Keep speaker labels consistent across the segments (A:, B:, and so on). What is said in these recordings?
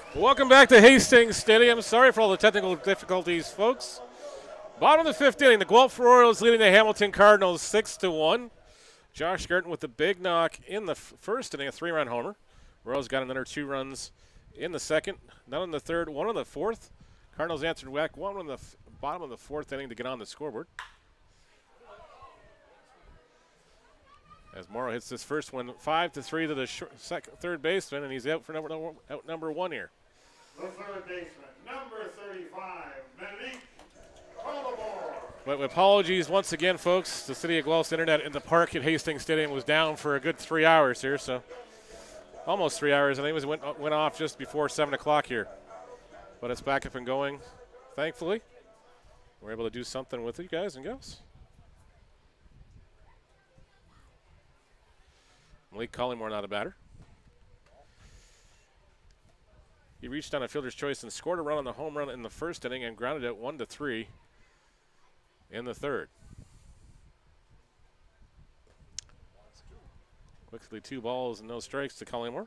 A: Welcome back to Hastings Stadium. Sorry for all the technical difficulties, folks. Bottom of the fifth inning, the Guelph Royals leading the Hamilton Cardinals 6-1. Josh Garton with the big knock in the first inning, a 3-run homer. Royals got another 2 runs in the second, none in the third, 1 in the fourth. Cardinals answered back 1 in the bottom of the fourth inning to get on the scoreboard. As Morrow hits this first one 5-3 to the third baseman, and he's out for number 1 here.
B: The third baseman, number 35, Monique.
A: But apologies once again, folks. The City of Guelph's internet in the park at Hastings Stadium was down for a good 3 hours here, so almost 3 hours. I think it went off just before 7 o'clock here. But it's back up and going, thankfully. We're able to do something with you guys and gals. Malik Collymore not a batter. He reached on a fielder's choice and scored a run on the home run in the first inning and grounded it 1-3 in the third. Quickly 2 balls and no strikes to Collymore.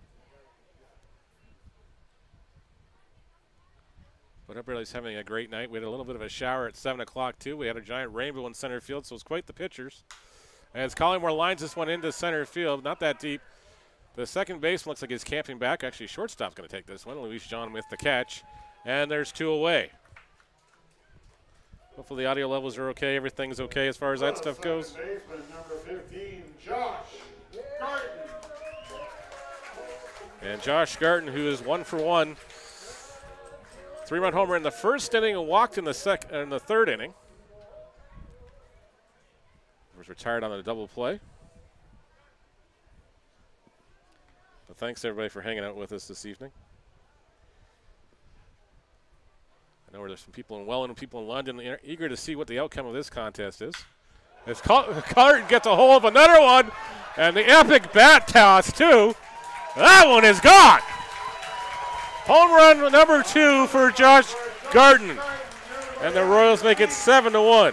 A: But everybody's having a great night. We had a little bit of a shower at 7 o'clock too. We had a giant rainbow in center field, so it was quite the pictures. As Collymore lines this one into center field, not that deep. The second baseman looks like he's camping back. Actually, shortstop's going to take this one. Luis John with the catch. And there's 2 away. Hopefully the audio levels are okay. Everything's okay as far as that stuff goes.
B: Baseman, number 15, Josh Garton.
A: And Josh Garton, who is 1 for 1. 3-run homer in the first inning and walked in the third inning. Was retired on a double play. But thanks everybody for hanging out with us this evening. I know there's some people in Welland and people in London eager to see what the outcome of this contest is. As Carton gets a hold of another one, and the epic bat toss too. That one is gone. Home run number 2 for Josh Garton. And the Royals make it 7-1.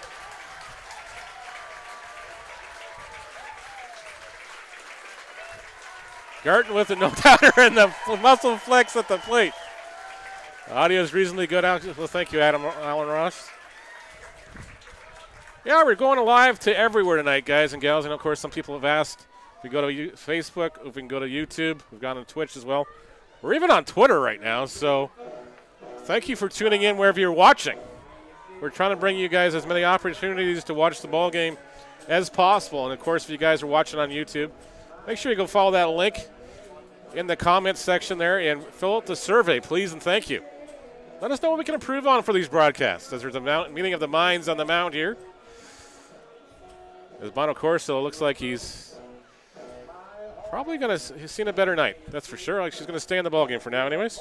A: Garton with a no-doubter and the muscle flex at the plate. The audio is reasonably good. Well, thank you, Alan Ross. Yeah, we're going live to everywhere tonight, guys and gals. And, of course, some people have asked if we go to Facebook, if we can go to YouTube. We've gone on Twitch as well. We're even on Twitter right now, so thank you for tuning in wherever you're watching. We're trying to bring you guys as many opportunities to watch the ball game as possible. And, of course, if you guys are watching on YouTube, make sure you go follow that link in the comments section there and fill out the survey, please, and thank you. Let us know what we can improve on for these broadcasts, as there's a meeting of the minds on the mound here. As Bono Corso looks like he's probably going to he's seen a better night, that's for sure. Like she's going to stay in the ballgame for now anyways.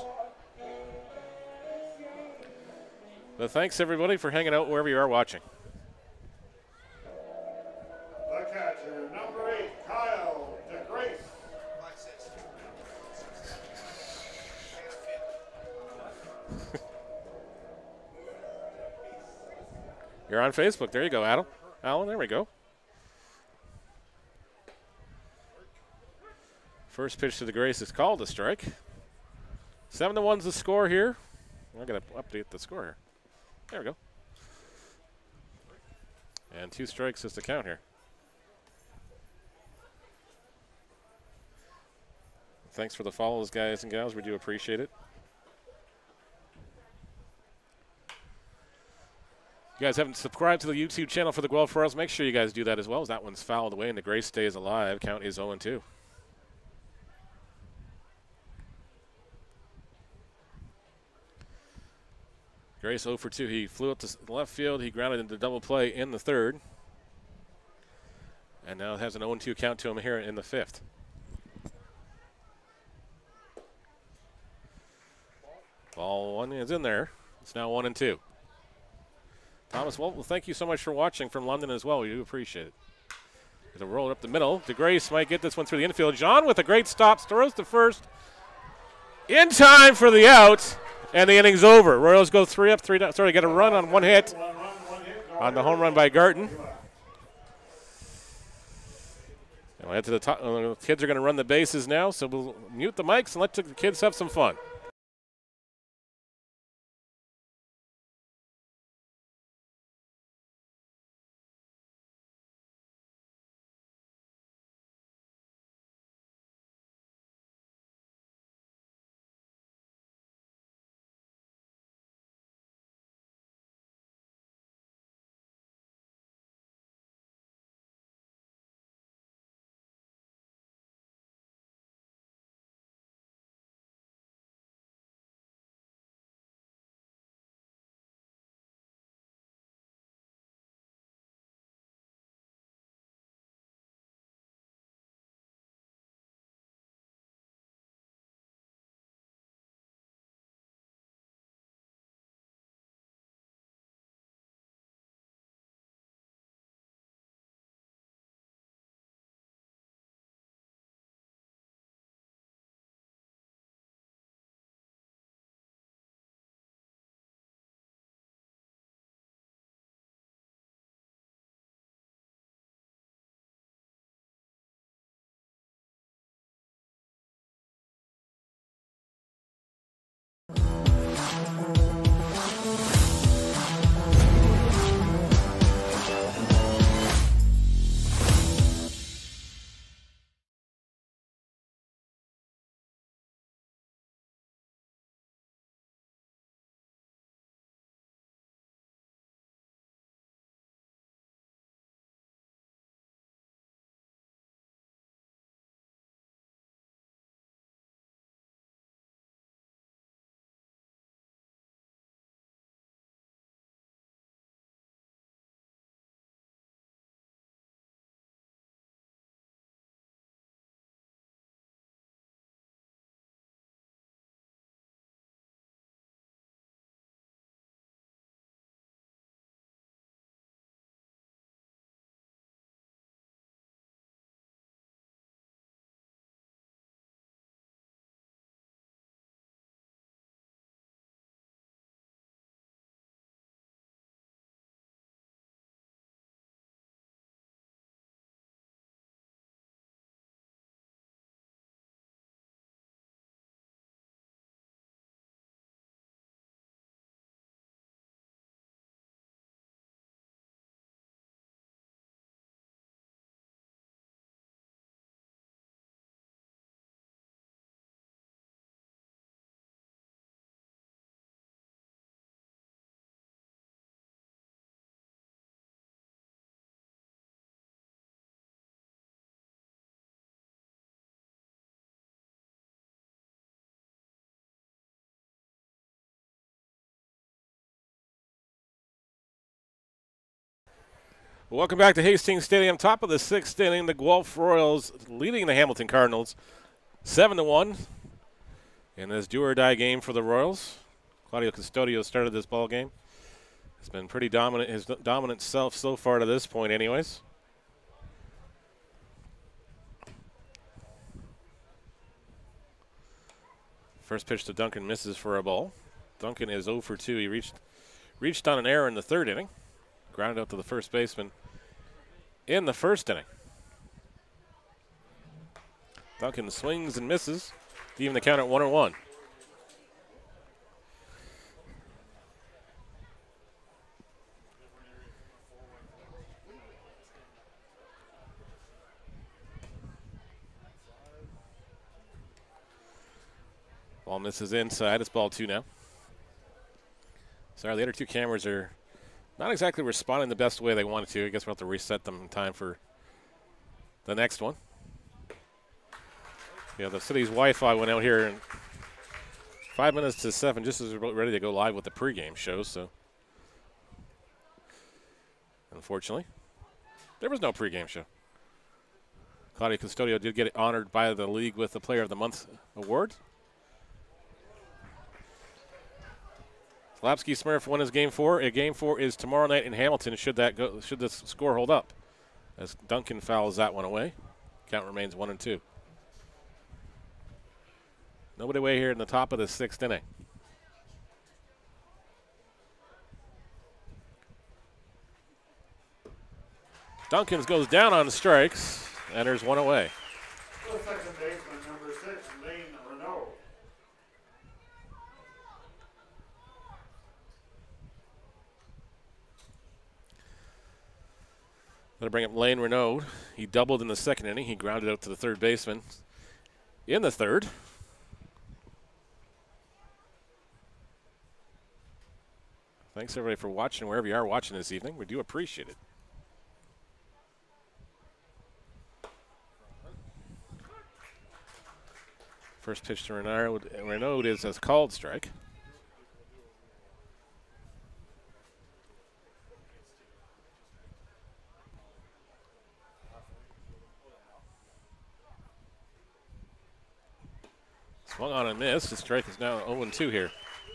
A: But thanks, everybody, for hanging out wherever you are watching.
B: The catcher, number 8, Kyle DeGrace.
A: You're on Facebook. There you go, Adam. Alan, there we go. First pitch to DeGrace is called a strike. 7-1's the score here. I'm going to update the score here. There we go. And 2 strikes is the count here. Thanks for the follows, guys and gals. We do appreciate it. If you guys haven't subscribed to the YouTube channel for the Guelph Royals, make sure you guys do that as well, as that one's fouled away and DeGrace stays alive. Count is 0-2. Grace 0 for 2. He flew up to left field. He grounded into double play in the third. And now has an 0-2 count to him here in the fifth. Ball 1 is in there. It's now 1-2. Thomas, well, thank you so much for watching from London as well. We do appreciate it. There's a roll up the middle. DeGrace might get this one through the infield. John with a great stop. Throws to first. In time for the out. And the inning's over. Royals go 3 up, 3 down. Sorry, get a run on 1 hit on the home run by Garton. And we'll head to the top. Kids are going to run the bases now, so we'll mute the mics and let the kids have some fun. Welcome back to Hastings Stadium. Top of the 6th inning, the Guelph Royals leading the Hamilton Cardinals 7-1 in this do-or-die game for the Royals. Claudio Custodio started this ball game. It's been pretty dominant, his dominant self so far to this point anyways. First pitch to Duncan misses for a ball. Duncan is 0 for 2. He reached on an error in the 3rd inning. Grounded out to the first baseman in the 1st inning. Duncan swings and misses, even the count at 1-1. Ball misses inside. It's ball 2 now. Sorry, the other 2 cameras are not exactly responding the best way they wanted to. I guess we'll have to reset them in time for the next one. Yeah, the city's Wi-Fi went out here in 5 minutes to 7, just as we're ready to go live with the pregame show. So, unfortunately, there was no pregame show. Claudio Custodio did get honored by the league with the Player of the Month award. Slapsky Smurf won his Game 4. Game 4 is tomorrow night in Hamilton. Should this score hold up, as Duncan fouls that one away. Count remains 1-2. Nobody away here in the top of the 6th inning. Duncans goes down on strikes, and there's one away.
B: The second baseman, number 6, Lane Renaud.
A: Going to bring up Lane Renaud. He doubled in the 2nd inning. He grounded out to the 3rd baseman in the 3rd. Thanks, everybody, for watching wherever you are watching this evening. We do appreciate it. First pitch to Renaud is a called strike. Swung on and missed. The strike is now 0-2 here.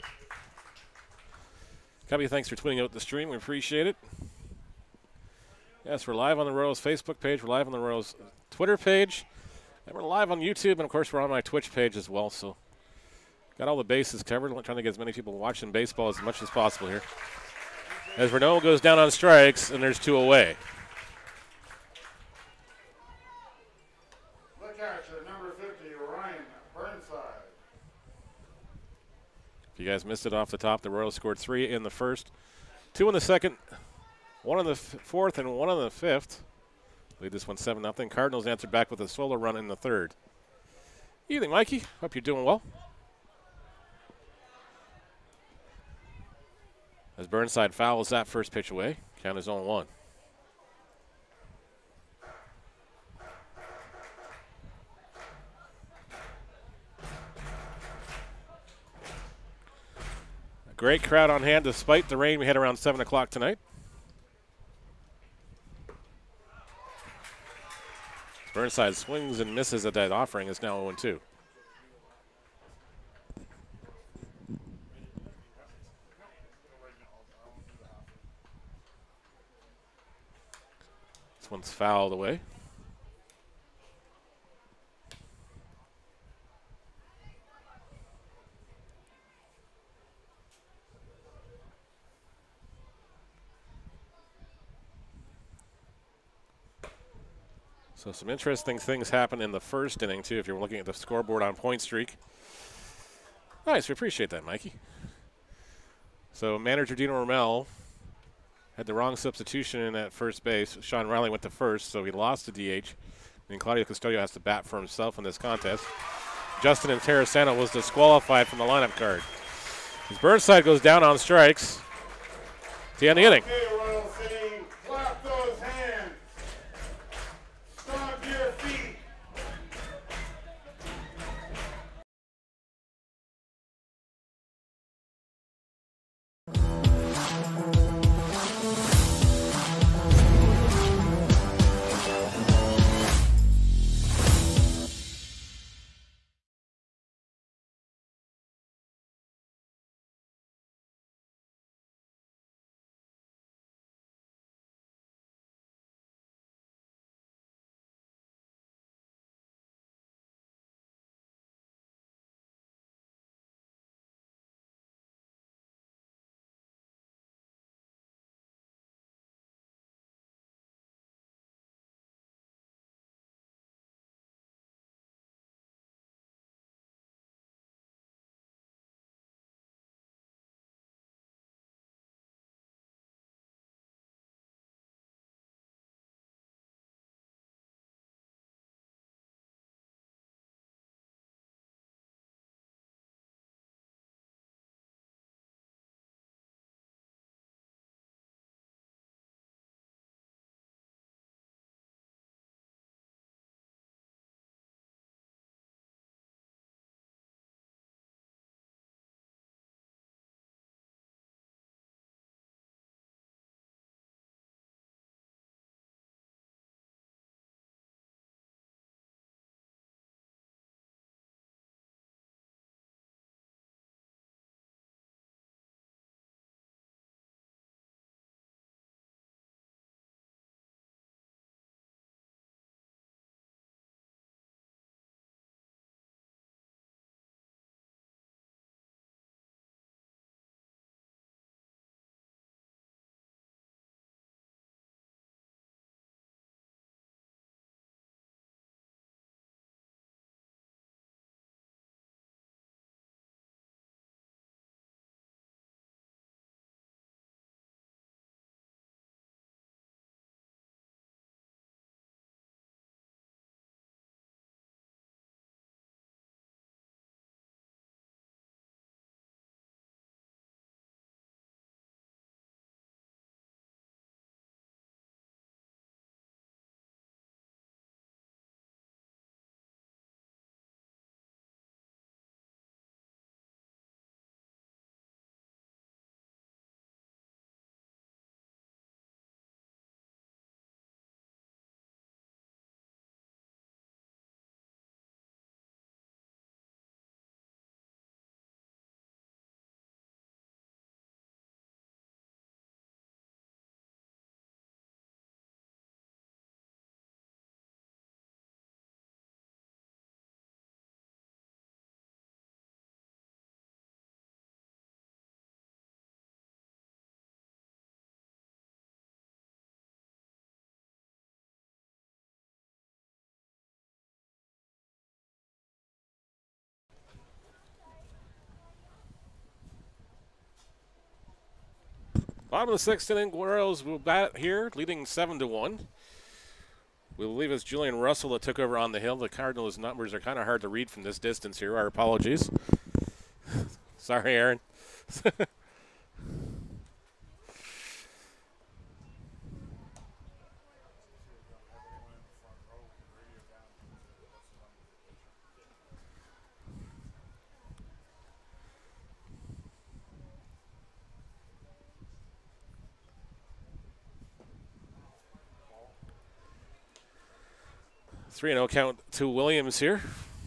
A: Cubby, thanks for tweeting out the stream. We appreciate it. Yes, we're live on the Royals Facebook page. We're live on the Royals Twitter page. And we're live on YouTube. And, of course, we're on my Twitch page as well. So got all the bases covered. I'm trying to get as many people watching baseball as much as possible here. As Renaud goes down on strikes, and there's 2 away.
B: The catcher, number 50, Ryan Burnside.
A: If you guys missed it off the top, the Royals scored 3 in the 1st, 2 in the 2nd, 1 in the 4th, and 1 in the 5th. Lead this one 7-0. Cardinals answered back with a solo run in the 3rd. Evening, Mikey. Hope you're doing well. As Burnside fouls that first pitch away, count is 0-1. A great crowd on hand despite the rain we had around 7 o'clock tonight. Burnside swings and misses at that offering. Is now 0-2. This one's fouled away. So some interesting things happen in the 1st inning, too, if you're looking at the scoreboard on Point Streak. Nice, we appreciate that, Mikey. So manager Dino Rommel had the wrong substitution in at first base. Sean Riley went to first, so he lost to DH. And Claudio Custodio has to bat for himself in this contest. Justin Terrasano was disqualified from the lineup card. As Burnside goes down on strikes, to end the inning.
B: Okay, Royal City, clap those hands. Stomp your feet.
A: Bottom of the sixth inning, Royals will bat here, leading 7-1. We believe it's Julian Russell that took over on the hill. The Cardinals' numbers are kind of hard to read from this distance here. Our apologies. Sorry, Aaron. Three 3-0 count to Williams here.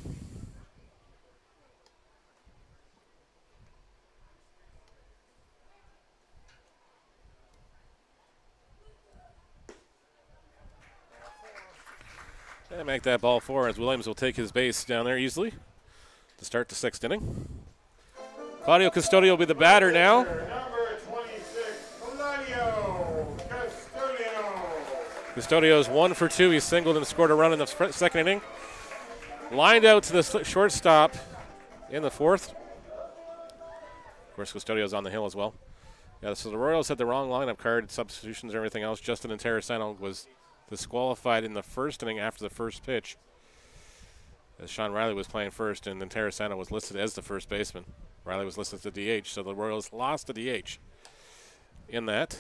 A: And make that ball 4 as Williams will take his base down there easily to start the sixth inning. Claudio Custodio will be the batter now.
B: Number 26, Claudio Custodio.
A: Custodio's 1 for 2. He singled and scored a run in the second inning. Lined out to the shortstop in the fourth. Of course, Custodio's on the hill as well. Yeah, so the Royals had the wrong lineup card, substitutions and everything else. Justin Intercounty was disqualified in the first inning after the first pitch, as Sean Riley was playing first, and Intercounty was listed as the first baseman. Riley was listed as the DH, so the Royals lost the DH in that.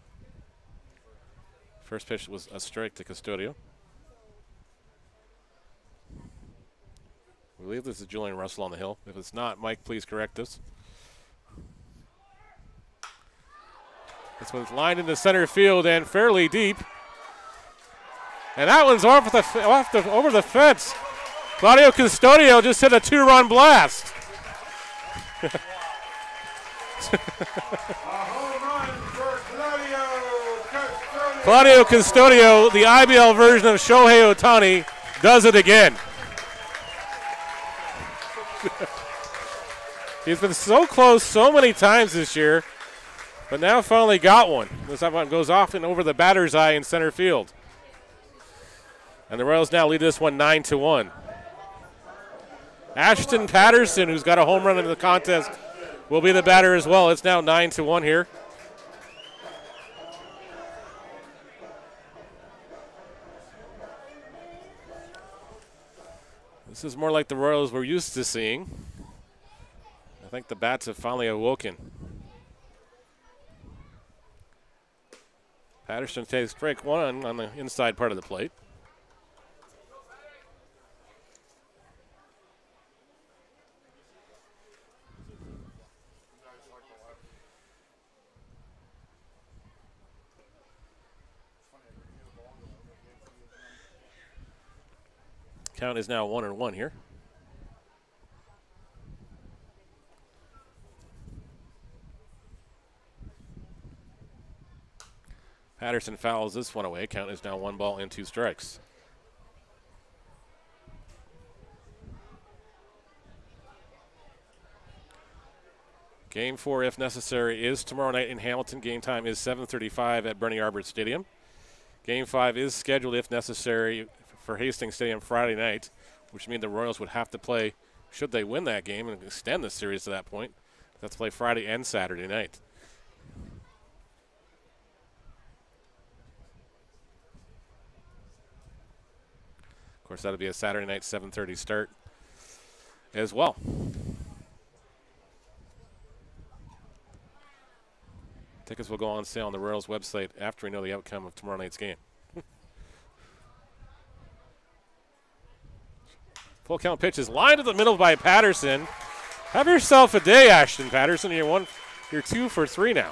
A: First pitch was a strike to Custodio. I believe this is Julian Russell on the hill. If it's not, Mike, please correct us. This one's lined into center field and fairly deep. And that one's over the fence. Claudio Custodio just hit a 2-run blast.
B: A home run for
A: Claudio Custodio, the IBL version of Shohei Ohtani, does it again. He's been so close so many times this year, but now finally got one. This one goes off and over the batter's eye in center field. And the Royals now lead this one 9-1. Ashton Patterson, who's got a home run in the contest, will be the batter as well. It's now 9-1 here. This is more like the Royals we're used to seeing. I think the bats have finally awoken. Patterson takes strike 1 on the inside part of the plate. Count is now 1-1 here. Patterson fouls this one away. Count is now 1 ball and 2 strikes. Game 4, if necessary, is tomorrow night in Hamilton. Game time is 7:35 at Bernie Arbor Stadium. Game 5 is scheduled, if necessary, for Hastings Stadium Friday night, which means the Royals would have to play, should they win that game and extend the series to that point, they have to play Friday and Saturday night. Of course, that'll be a Saturday night 7:30 start as well. Tickets will go on sale on the Royals website after we know the outcome of tomorrow night's game. Full count pitch is lined to the middle by Patterson. Have yourself a day, Ashton Patterson. You're 2 for 3 now.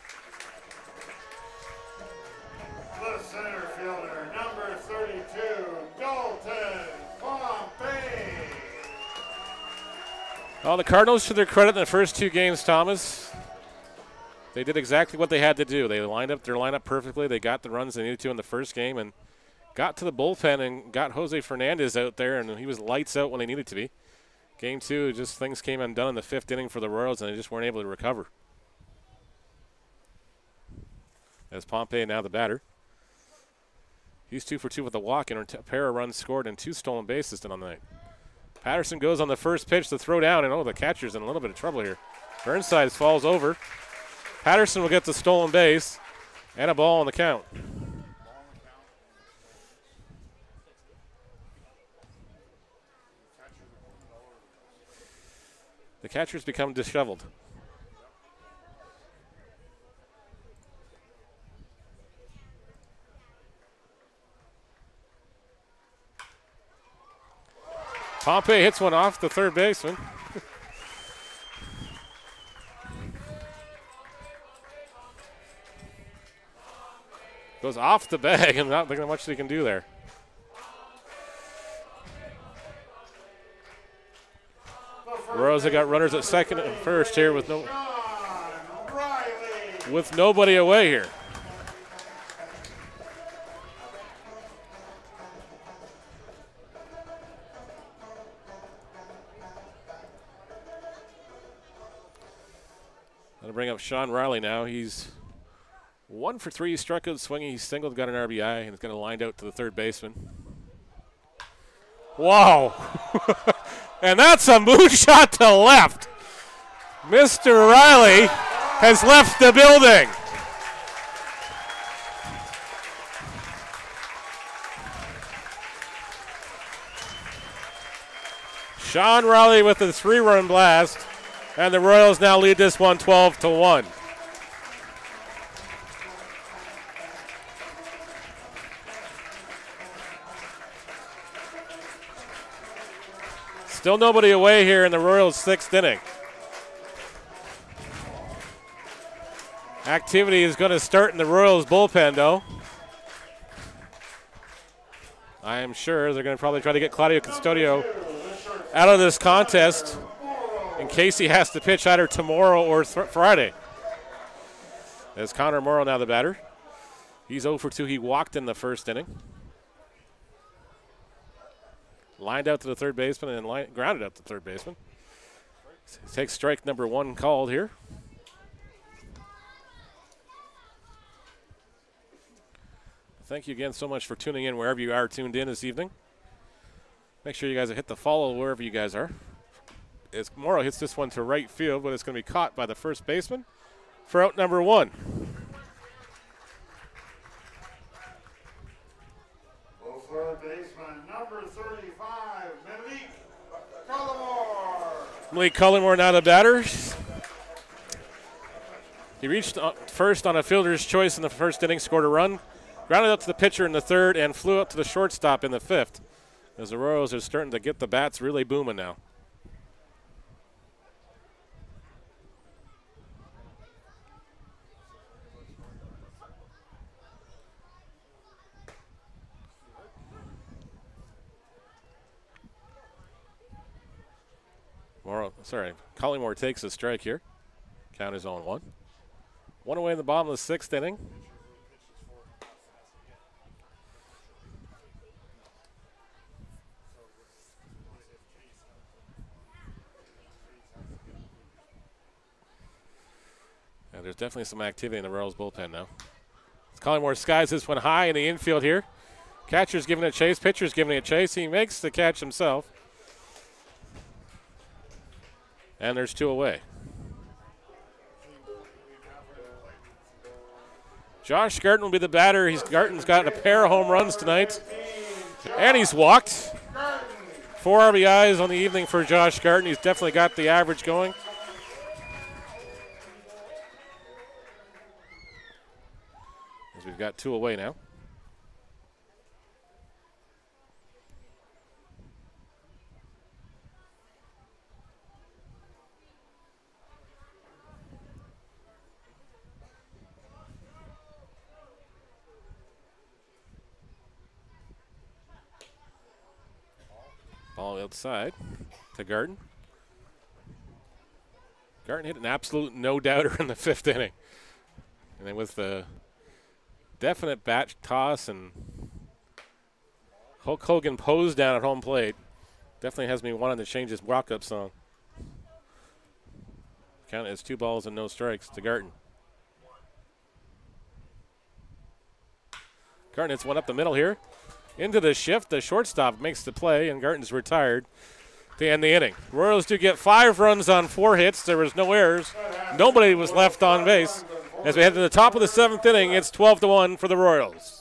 B: The center fielder, number 32, Dalton Pompey.
A: Well, the Cardinals, to their credit, in the first 2 games, Thomas, they did exactly what they had to do. They lined up their lineup perfectly. They got the runs they needed to in the first game and got to the bullpen and got Jose Fernandez out there, and he was lights out when they needed to be. Game 2, just things came undone in the 5th inning for the Royals, and they just weren't able to recover. As Pompey now the batter. He's 2 for 2 with a walk and a pair of runs scored and 2 stolen bases on the night. Patterson goes on the first pitch to throw down, and the catcher's in a little bit of trouble here. Burnside falls over. Patterson will get the stolen base and a ball on the count. The catchers become disheveled. Pompey hits one off the third baseman. Goes off the bag, and not thinking much they can do there. Royals have got runners at second and first here with nobody away here. Gonna bring up Sean Riley now. He's 1 for 3. He struck out swinging. He singled, got an RBI, and is going to line out to the third baseman. Wow. And that's a moonshot to left. Mr. Riley has left the building. Sean Riley with a 3-run blast, and the Royals now lead this one 12-1. Still nobody away here in the Royals' 6th inning. Activity is going to start in the Royals' bullpen, though. I am sure they're going to probably try to get Claudio Custodio out of this contest in case he has to pitch either tomorrow or Friday. As Connor Morrow now the batter. He's 0 for 2. He walked in the first inning. Lined out to the third baseman and then grounded out to the third baseman. Takes strike number 1 called here. Thank you again so much for tuning in wherever you are tuned in this evening. Make sure you guys hit the follow wherever you guys are. As Morrow hits this one to right field, but it's going to be caught by the first baseman for out number 1.
B: Third baseman, number 35, Malik Cullimore.
A: Malik Cullimore now the batter. He reached first on a fielder's choice in the first inning, scored a run, grounded out to the pitcher in the third, and flew up to the shortstop in the 5th. As the Royals are starting to get the bats really booming now. Collymore takes a strike here. Count is on 1. 1 away in the bottom of the 6th inning. And there's definitely some activity in the Royals bullpen now. Collymore skies this one high in the infield here. Catcher's giving it a chase, pitcher's giving it a chase. He makes the catch himself. And there's 2 away. Josh Garton will be the batter. Garton's got a pair of home runs tonight. And he's walked. 4 RBIs on the evening for Josh Garton. He's definitely got the average going. As we've got 2 away now. Ball outside to Garton. Garton hit an absolute no-doubter in the 5th inning. And then with the definite bat toss and Hulk Hogan pose down at home plate, definitely has me wanting to change his walk-up song. Count is 2 balls and no strikes to Garton. Garton hits one up the middle here. Into the shift, the shortstop makes the play, and Garton's retired to end the inning. Royals do get 5 runs on 4 hits. There was no errors. Nobody was left on base. As we head to the top of the 7th inning, it's 12-1 for the Royals.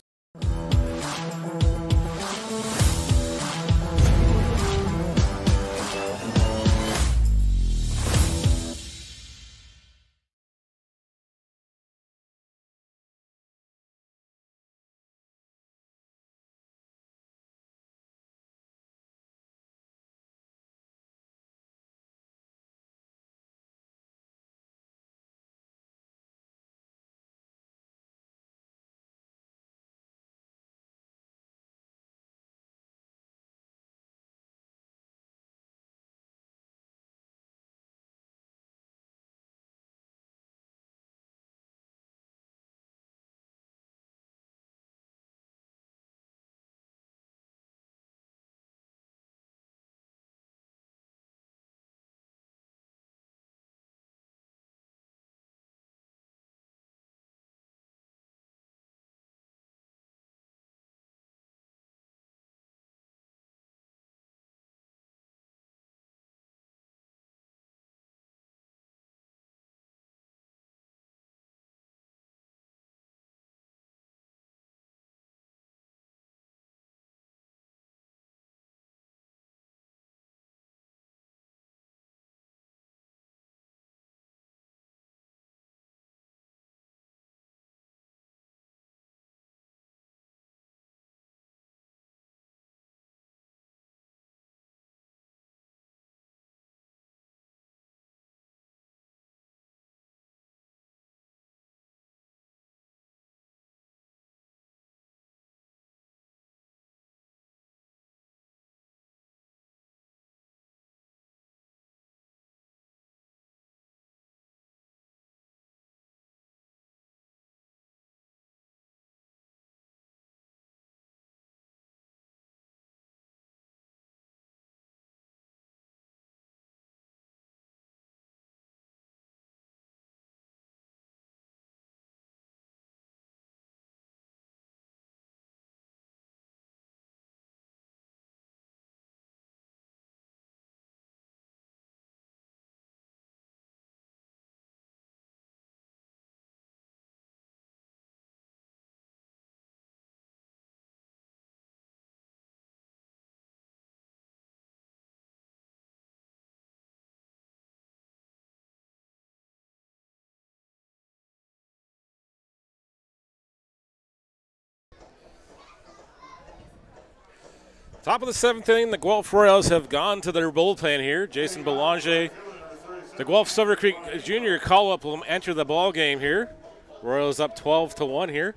A: Top of the 7th inning, the Guelph Royals have gone to their bullpen here. Jason Belanger, the Guelph Silver Creek Junior call-up will enter the ball game here. Royals up 12-1 here.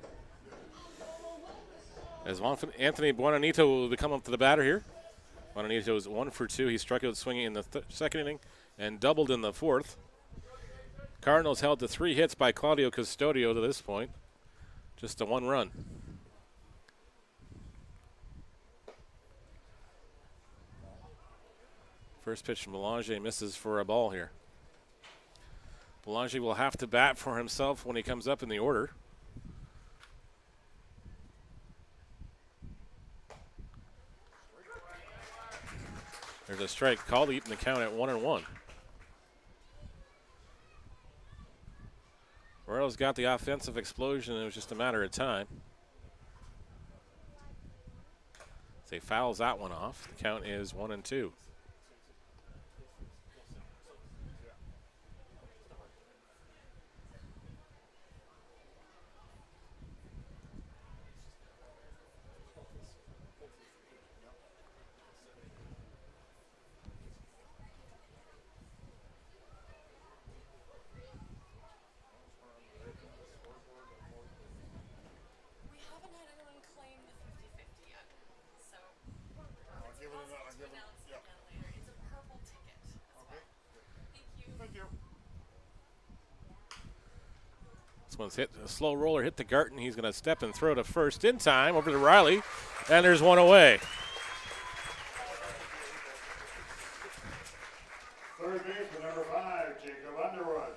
A: As Anthony Buonanito will come up to the batter here. Buonanito is 1 for 2. He struck out swinging in the 2nd inning and doubled in the 4th. Cardinals held to 3 hits by Claudio Custodio to this point. Just a 1 run. First pitch from Belanger misses for a ball here. Belanger will have to bat for himself when he comes up in the order. There's a strike called, eating the count at 1-1. Royals got the offensive explosion. It was just a matter of time. As he fouls that one off, the count is 1-2. One's hit a slow roller, hit the Garten. He's going to step and throw to first in time over to Riley, and there's one away.
B: Third baseman, number 5, Jacob Underwood.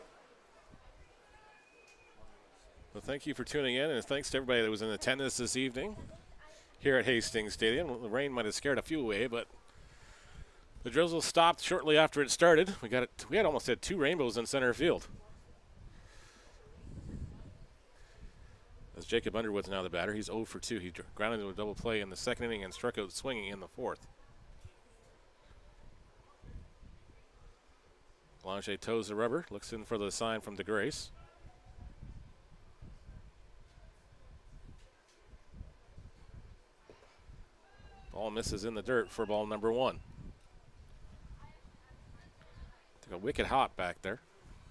A: Well, thank you for tuning in, and thanks to everybody that was in attendance this evening here at Hastings Stadium. The rain might have scared a few away, but the drizzle stopped shortly after it started. We had almost had 2 rainbows in center field. As Jacob Underwood's now the batter. He's 0 for 2. He grounded into a double play in the second inning and struck out swinging in the fourth. Belanger toes the rubber, looks in for the sign from DeGrace. Ball misses in the dirt for ball number 1. Took a wicked hop back there.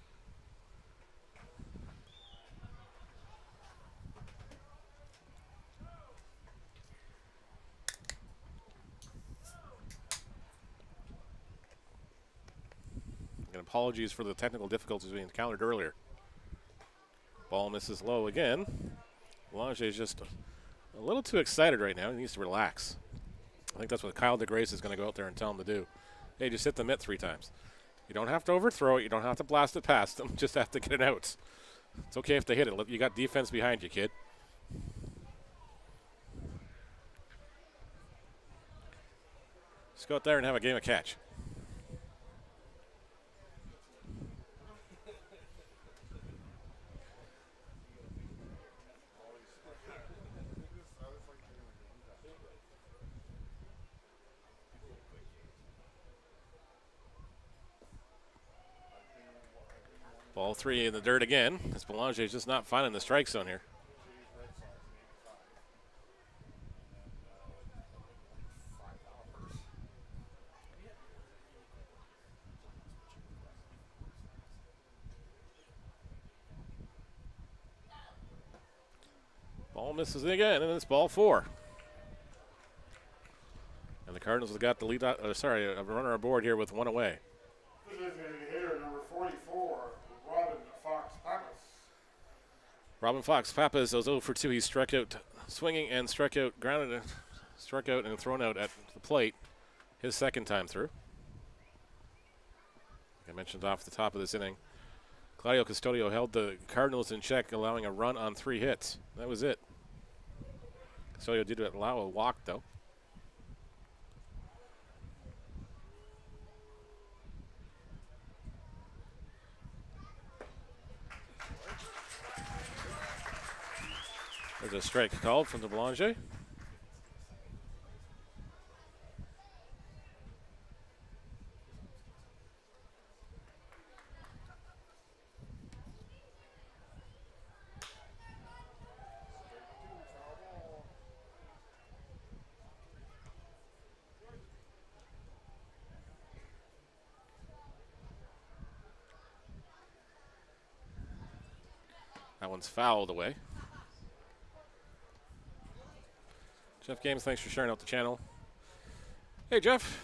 A: And apologies for the technical difficulties we encountered earlier. Ball misses low again. Belanger is just a little too excited right now. He needs to relax. I think that's what Kyle DeGrace is going to go out there and tell him to do. Hey, just hit the mitt 3 times. You don't have to overthrow it. You don't have to blast it past them. Just have to get it out. It's okay if they hit it. You got defense behind you, kid. Just go out there and have a game of catch. Ball 3 in the dirt again, as Belanger is just not finding the strike zone here. Ball misses again, and it's ball 4. And the Cardinals have got the lead, a runner aboard here with 1 away. Robin Fox Pappas is 0 for 2. He struck out swinging and struck out, grounded, struck out and thrown out at the plate his second time through. Like I mentioned off the top of this inning, Claudio Custodio held the Cardinals in check, allowing a run on 3 hits. That was it. Custodio did allow a walk, though. There's a strike called from the Belanger. That one's fouled away. Jeff Games, thanks for sharing out the channel. Hey, Jeff.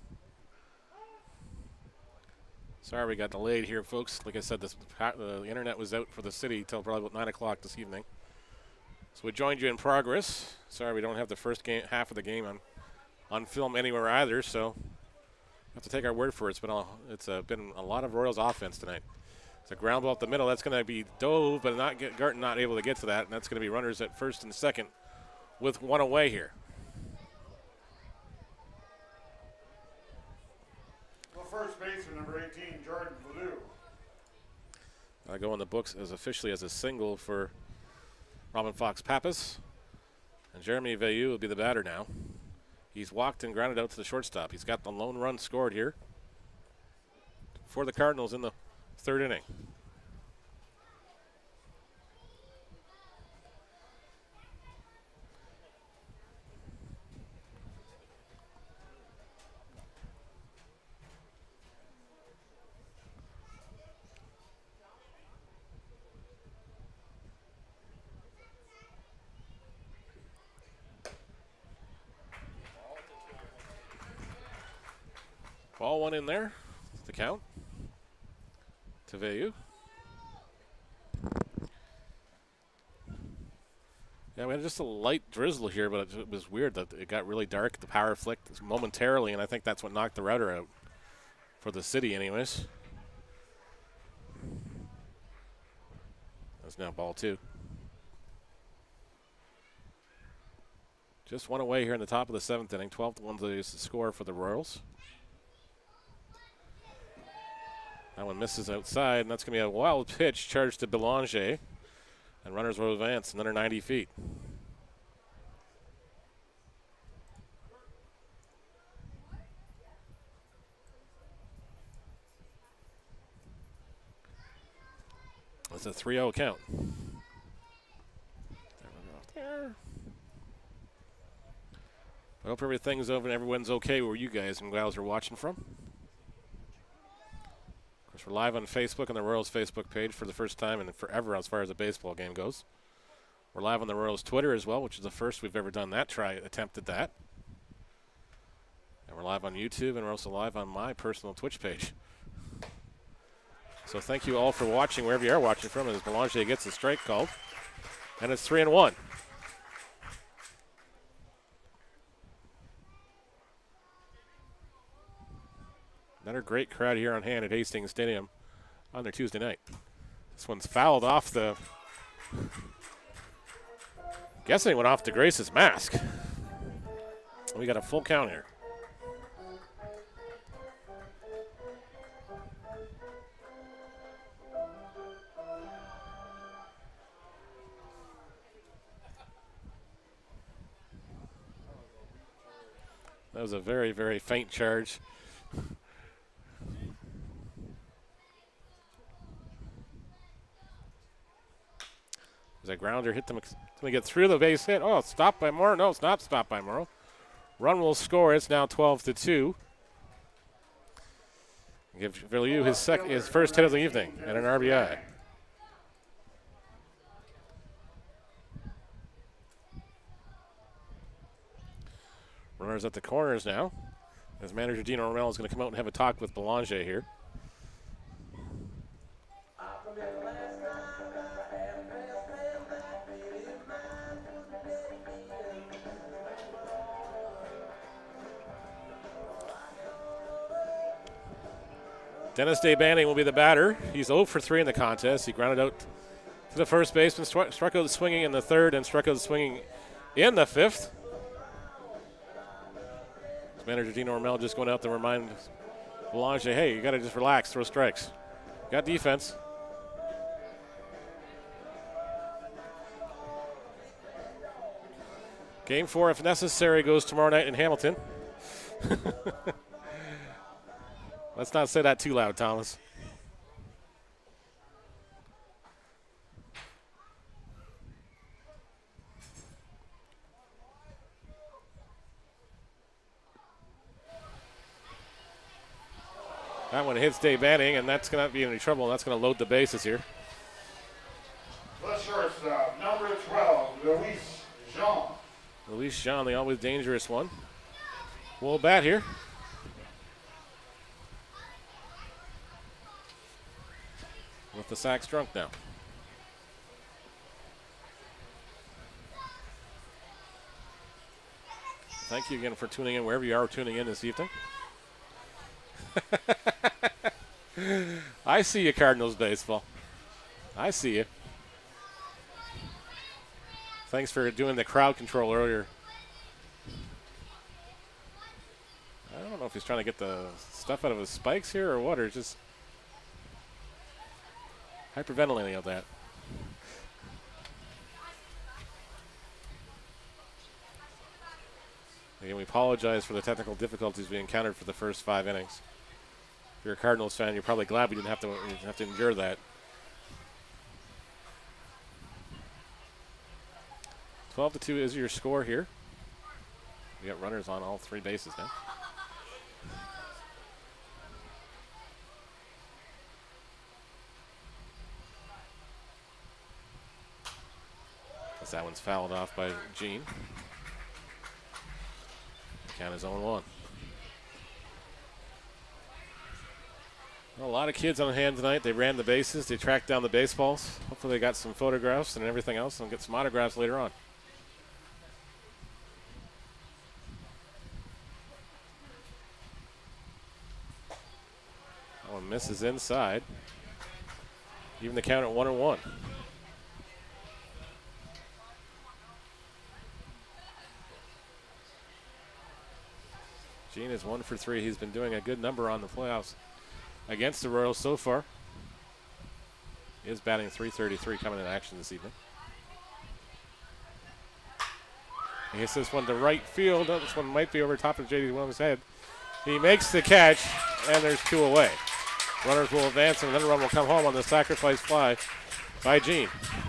A: Sorry we got delayed here, folks. Like I said, the internet was out for the city till probably about 9 o'clock this evening. So we joined you in progress. Sorry we don't have the first game, half of the game on film anywhere either, so we have to take our word for it. It's been a lot of Royals offense tonight. It's a ground ball up the middle. That's going to be dove, but Garton not able to get to that, and that's going to be runners at first and second with 1 away here.
B: Well, first baseman, number 18, Jordan Blue.
A: I go in the books as officially as a single for Robin Fox Pappas. And Jeremy Veilleux will be the batter now. He's walked and grounded out to the shortstop. He's got the lone run scored here for the Cardinals in the 3rd inning. Ball 1 in there, the count to Veilleux. Yeah, we had just a light drizzle here, but it was weird that it got really dark. The power flicked momentarily, and I think that's what knocked the router out for the city anyways. That's now ball 2. Just 1 away here in the top of the 7th inning. 12th one to score for the Royals. That one misses outside, and that's going to be a wild pitch charged to Belanger. And runners will advance another 90 feet. It's a 3-0 count. There. I hope everything's over and everyone's okay where you guys and gals are watching from. Of course, we're live on Facebook on the Royals Facebook page for the first time and forever as far as a baseball game goes. We're live on the Royals Twitter as well, which is the first we've ever done that. Attempted that. And we're live on YouTube, and we're also live on my personal Twitch page. So thank you all for watching wherever you are watching from as Belanger gets the strike called. And it's 3-1. Another great crowd here on hand at Hastings Stadium on their Tuesday night. This one's fouled off the... Guessing it went off DeGrace's mask. We got a full count here. That was a very, very faint charge. There's a grounder hit them. Going to get through the base hit. Oh, stopped by Morrow. No, it's not stopped by Morrow. Run will score. It's now 12-2. Give Villieu his first hit of the evening and an RBI. Runners at the corners now. As manager Dino Romell is going to come out and have a talk with Belanger here. Dennis Day Banning will be the batter. He's 0 for 3 in the contest. He grounded out to the first baseman, struck out swinging in the third, and struck out swinging in the fifth. Manager Dino Romell just going out to remind Belanger, hey, you got to just relax, throw strikes. Got defense. Game 4, if necessary, goes tomorrow night in Hamilton. Let's not say that too loud, Thomas. That one hits Dave Banning, and that's going to be any trouble. That's going to load the bases here.
B: The shortstop, number 12, Luis Jean.
A: Luis Jean, the always dangerous one. We'll bat here. With the sacks drunk now. Thank you again for tuning in wherever you are tuning in this evening. I see you, Cardinals baseball. I see you. Thanks for doing the crowd control earlier. I don't know if he's trying to get the stuff out of his spikes here or what, or just hyperventilating of that. Again, we apologize for the technical difficulties we encountered for the first 5 innings. If you're a Cardinals fan, you're probably glad we didn't have to endure that. 12-2 is your score here. We got runners on all 3 bases now. That one's fouled off by Gene. Count is 0-1. Well, a lot of kids on hand tonight. They ran the bases. They tracked down the baseballs. Hopefully they got some photographs and everything else and get some autographs later on. That one misses inside. Even the count at 1-1. Gene is 1 for 3. He's been doing a good number on the playoffs against the Royals so far. He is batting .333 coming in action this evening. He hits this one to right field. Oh, this one might be over top of J.D. Williams' head. He makes the catch, and there's 2 away. Runners will advance, and another run will come home on the sacrifice fly by Gene.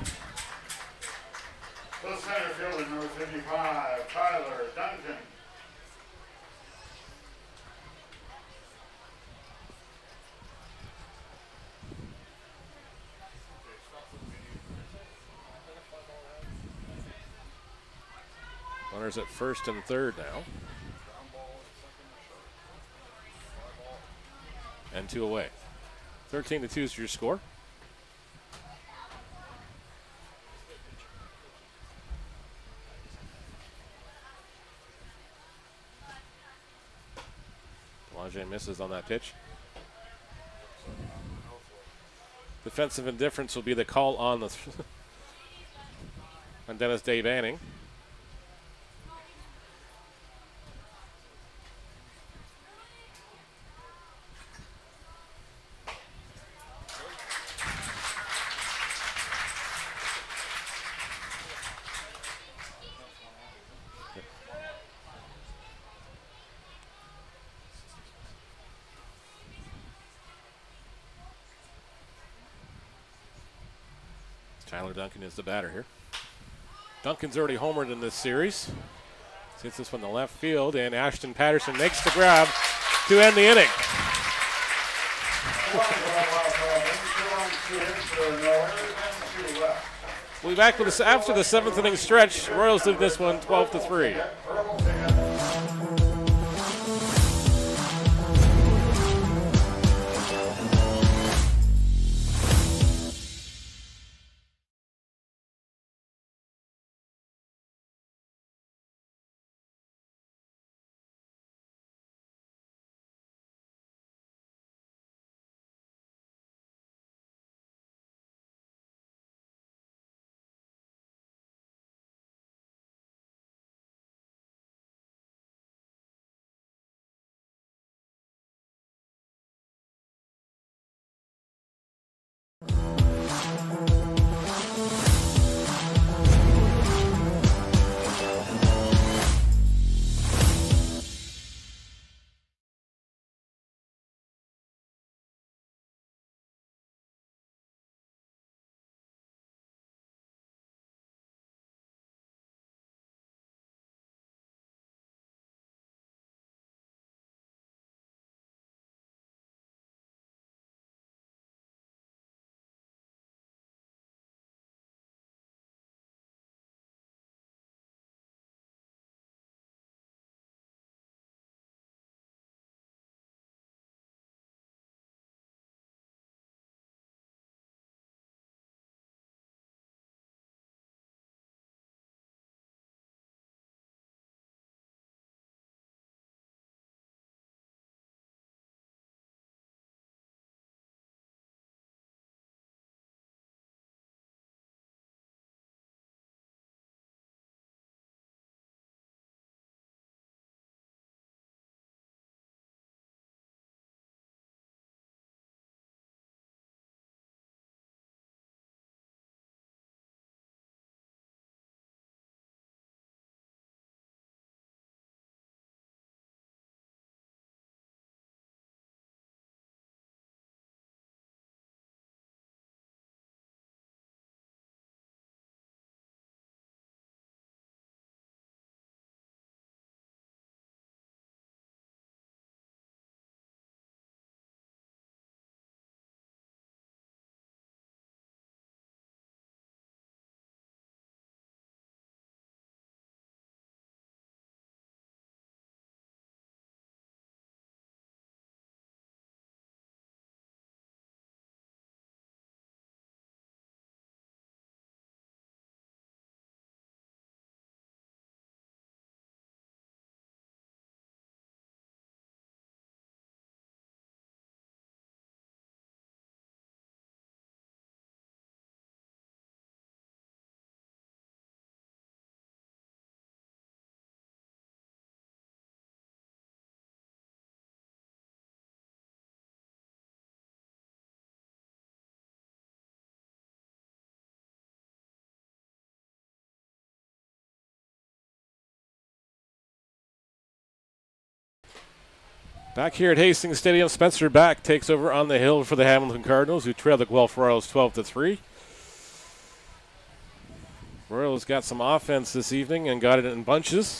B: The center fielder, number 55, Tyler Duncan.
A: Runners at first and third now. And 2 away. 13-2 is your score. Delage misses on that pitch. Defensive indifference will be the call on the on Dennis Dave Anning. Tyler Duncan is the batter here. Duncan's already homered in this series. Hits this one to left field, and Ashton Patterson makes the grab to end the inning. We'll be back with this after the 7th inning stretch. Royals lead this one 12-3. Back here at Hastings Stadium, Spencer Back takes over on the hill for the Hamilton Cardinals, who trail the Guelph Royals 12-3. Royals got some offense this evening and got it in bunches.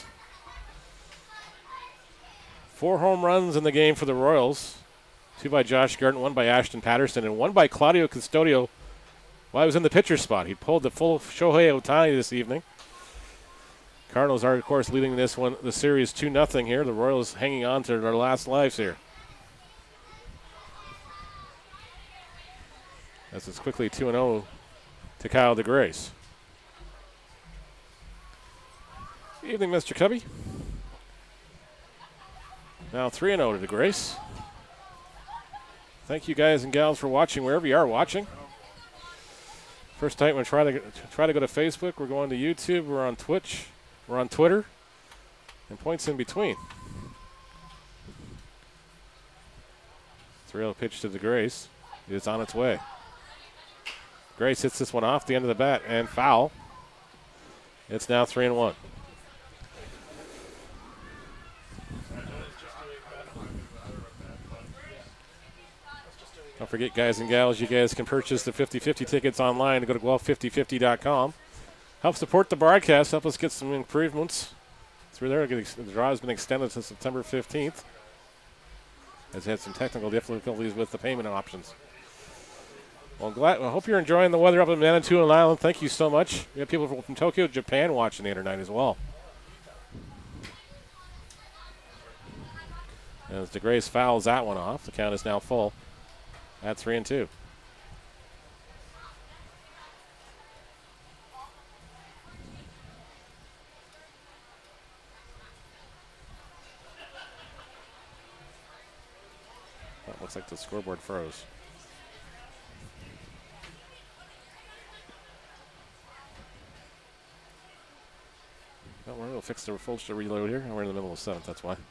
A: 4 home runs in the game for the Royals. 2 by Josh Gardner, 1 by Ashton Patterson, and 1 by Claudio Custodio while he was in the pitcher spot. He pulled the full Shohei Ohtani this evening. Cardinals are, of course, leading this one, the series 2-0 here. The Royals hanging on to their last lives here. As it's quickly 2-0 to Kyle DeGrace. Evening, Mr. Cubby. Now 3-0 to DeGrace. Thank you guys and gals for watching wherever you are watching. First time we're try to go to Facebook. We're going to YouTube. We're on Twitch. We're on Twitter. And points in between. 3-0 pitch to DeGrace. It's on its way. Grace hits this one off the end of the bat and foul. It's now 3-1. Don't forget, guys and gals, you guys can purchase the 50/50 tickets online and go to Guelph5050.com. Help support the broadcast. Help us get some improvements through there. The draw has been extended to September 15th. Has had some technical difficulties with the payment options. Well, I hope you're enjoying the weather up in Manitoulin Island. Thank you so much. We have people from Tokyo, Japan watching the internet as well. As DeGrace fouls that one off, the count is now full at 3-2. That looks like the scoreboard froze. Well, we'll fix the folks to reload here. We're in the middle of 7th, that's why.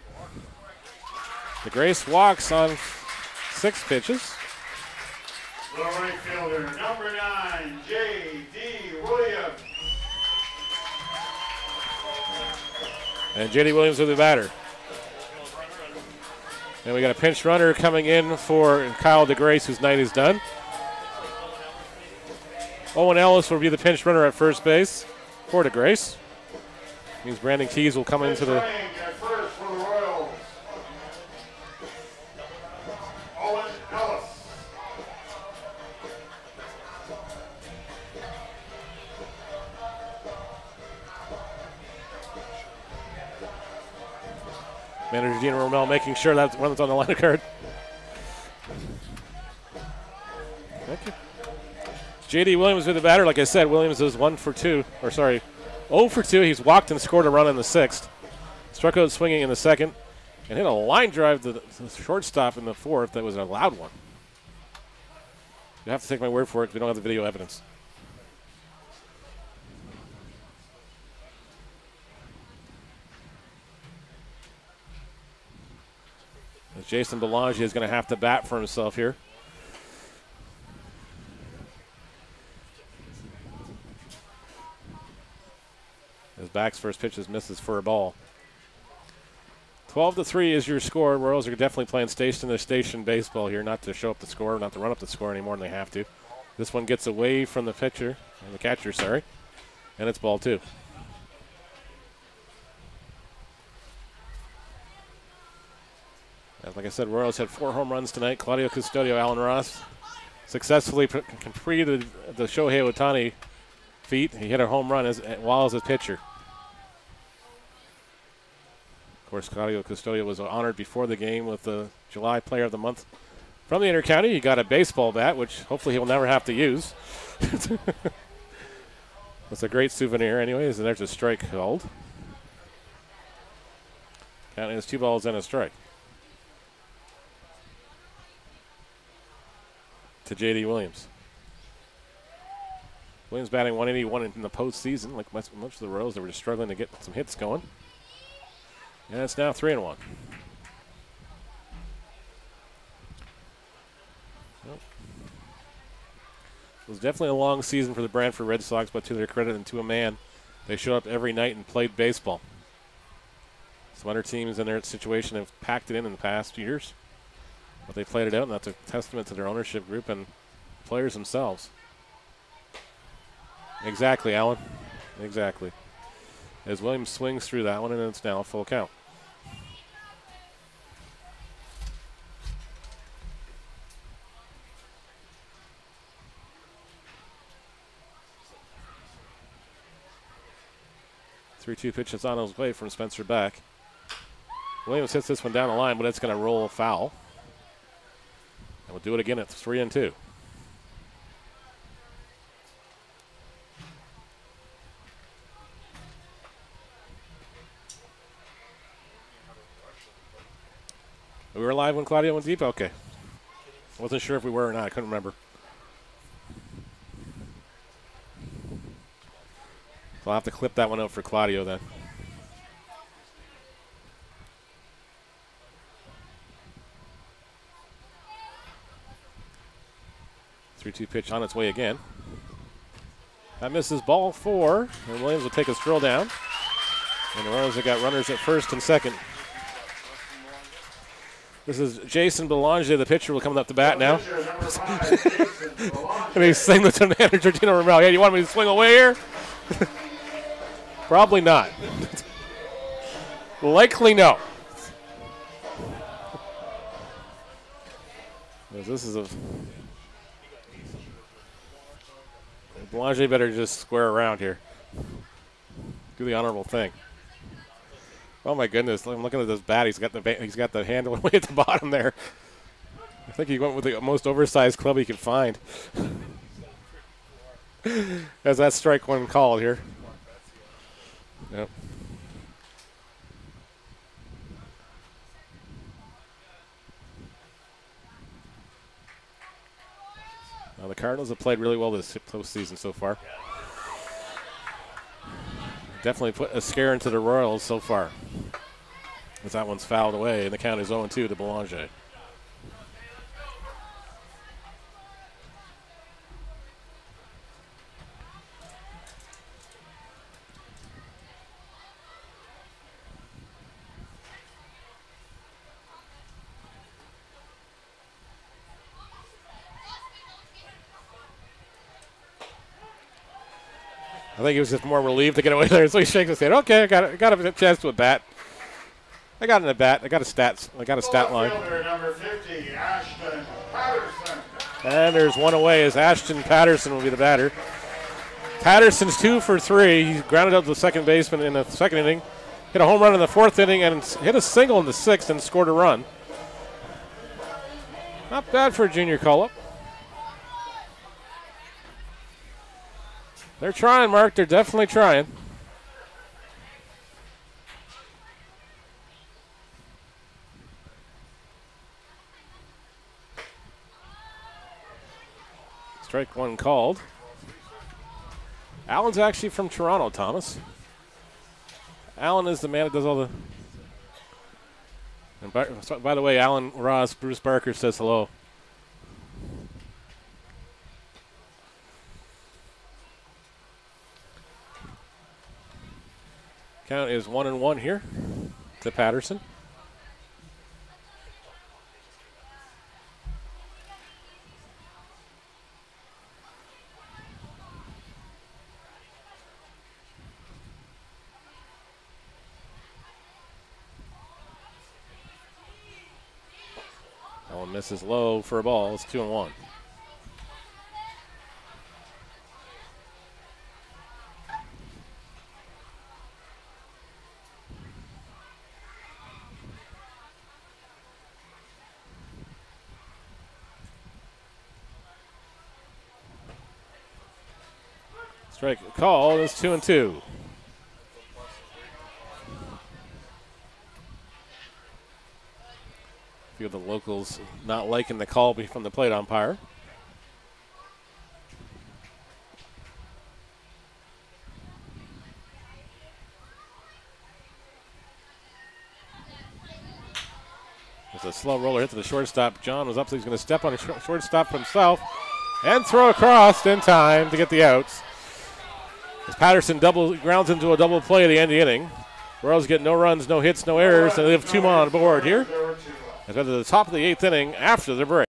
A: DeGrace walks on 6 pitches.
B: The right fielder, number 9, J.D. Williams.
A: And J.D. Williams with the batter. And we got a pinch runner coming in for Kyle DeGrace, whose night is done. Owen Ellis will be the pinch runner at first base for DeGrace. Means Brandon Keys will come into the...
B: At first for the Royals. Owen Ellis.
A: Manager Gina Romel making sure that runs on the line of card. Thank you. J.D. Williams with the batter. Like I said, Williams is 0 for 2. He's walked and scored a run in the 6th. Struck out swinging in the 2nd. And hit a line drive to the shortstop in the 4th. That was a loud one. You have to take my word for it because we don't have the video evidence. As Jason Belanger is going to have to bat for himself here. As Back's first pitch misses for a ball. 12-3 is your score. Royals are definitely playing station-to-station baseball here, not to show up the score, not to run up the score any more than they have to. This one gets away from the pitcher, and the catcher, sorry, and it's ball 2. As like I said, Royals had 4 home runs tonight. Claudio Custodio, Alan Ross successfully completed the Shohei Ohtani feat. He hit a home run while as a pitcher. Of course, Claudio Custodio was honored before the game with the July Player of the Month from the Intercounty. He got a baseball bat, which hopefully he will never have to use. That's a great souvenir anyways, and there's a strike called. Count is 2 balls and a strike to J.D. Williams. Williams batting 181 in the postseason, like much of the Royals. They were just struggling to get some hits going. And it's now 3-1. Well, it was definitely a long season for the Brantford Red Sox, but to their credit and to a man, they showed up every night and played baseball. Some other teams in their situation have packed it in the past years, but they played it out, and that's a testament to their ownership group and players themselves. Exactly, Alan. Exactly. As Williams swings through that one, and it's now a full count. Three-two pitch is on his way from Spencer Beck. Williams hits this one down the line, but it's going to roll foul. And we'll do it again at 3-2. We were live when Claudio went deep? Okay. I wasn't sure if we were or not. I couldn't remember. So I'll have to clip that one out for Claudio then. Three-two pitch on its way again. That misses ball 4, and Williams will take a stroll down. And the Royals have got runners at first and second. This is Jason Belanger, the pitcher, will come up to bat now. And he's saying to the manager, Dino Romero, hey, you want me to swing away here? Probably not. Likely no. This is a... Belanger better just square around here. Do the honorable thing. Oh my goodness! I'm looking at this bat. He's got the handle way at the bottom there. I think he went with the most oversized club he could find. As that strike one called here. Yep. Now the Cardinals have played really well this postseason so far. Definitely put a scare into the Royals so far. As that one's fouled away, and the count is 0-2 to Belanger. I think he was just more relieved to get away there, so he shakes his head. Okay, I got a chance to a bat. I got an at bat. I got a stat line.
B: Number 50, Ashton Patterson.
A: And there's one away as Ashton Patterson will be the batter. Patterson's 2 for 3. He grounded out the second baseman in the second inning, hit a home run in the 4th inning, and hit a single in the 6th and scored a run. Not bad for a junior call-up. They're trying, Mark. They're definitely trying. Strike one called. Allen's actually from Toronto, Thomas. Allen is the man that does all the... And by the way, Alan Ross, Bruce Barker says hello. Count is 1-1 here to Patterson. That one misses low for a ball. It's 2-1. Strike call is 2-2. A few of the locals not liking the call from the plate umpire. It's a slow roller hit to the shortstop. John was up, so he's going to step on the shortstop himself and throw across in time to get the outs. As Patterson grounds into a double play at the end of the inning. Royals get no runs, no hits, no errors, and they have 2 on board here. As at the top of the 8th inning after the break.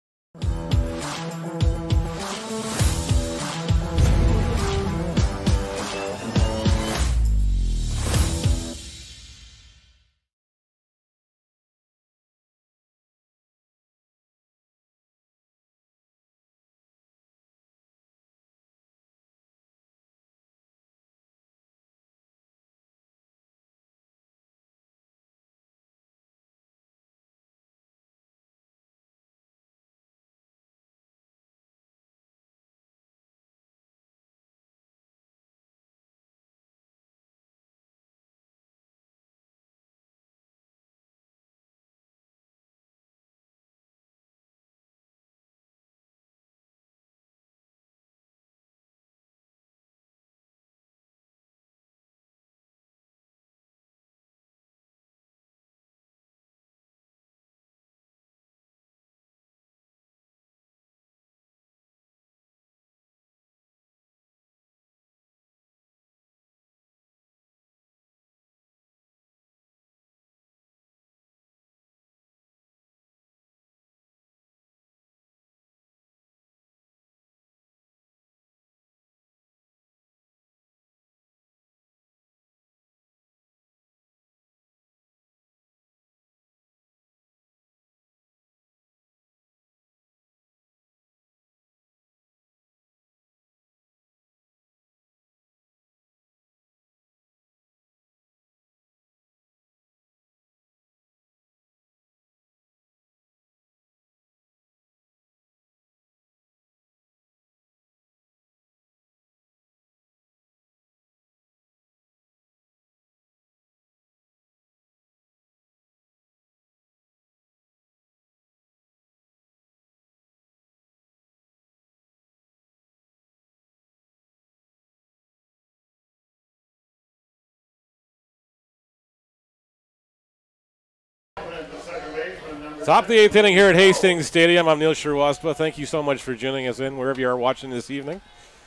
A: Top of the 8th inning here at Hastings Stadium. I'm Neil Srivastava. Thank you so much for joining us in wherever you are watching this evening.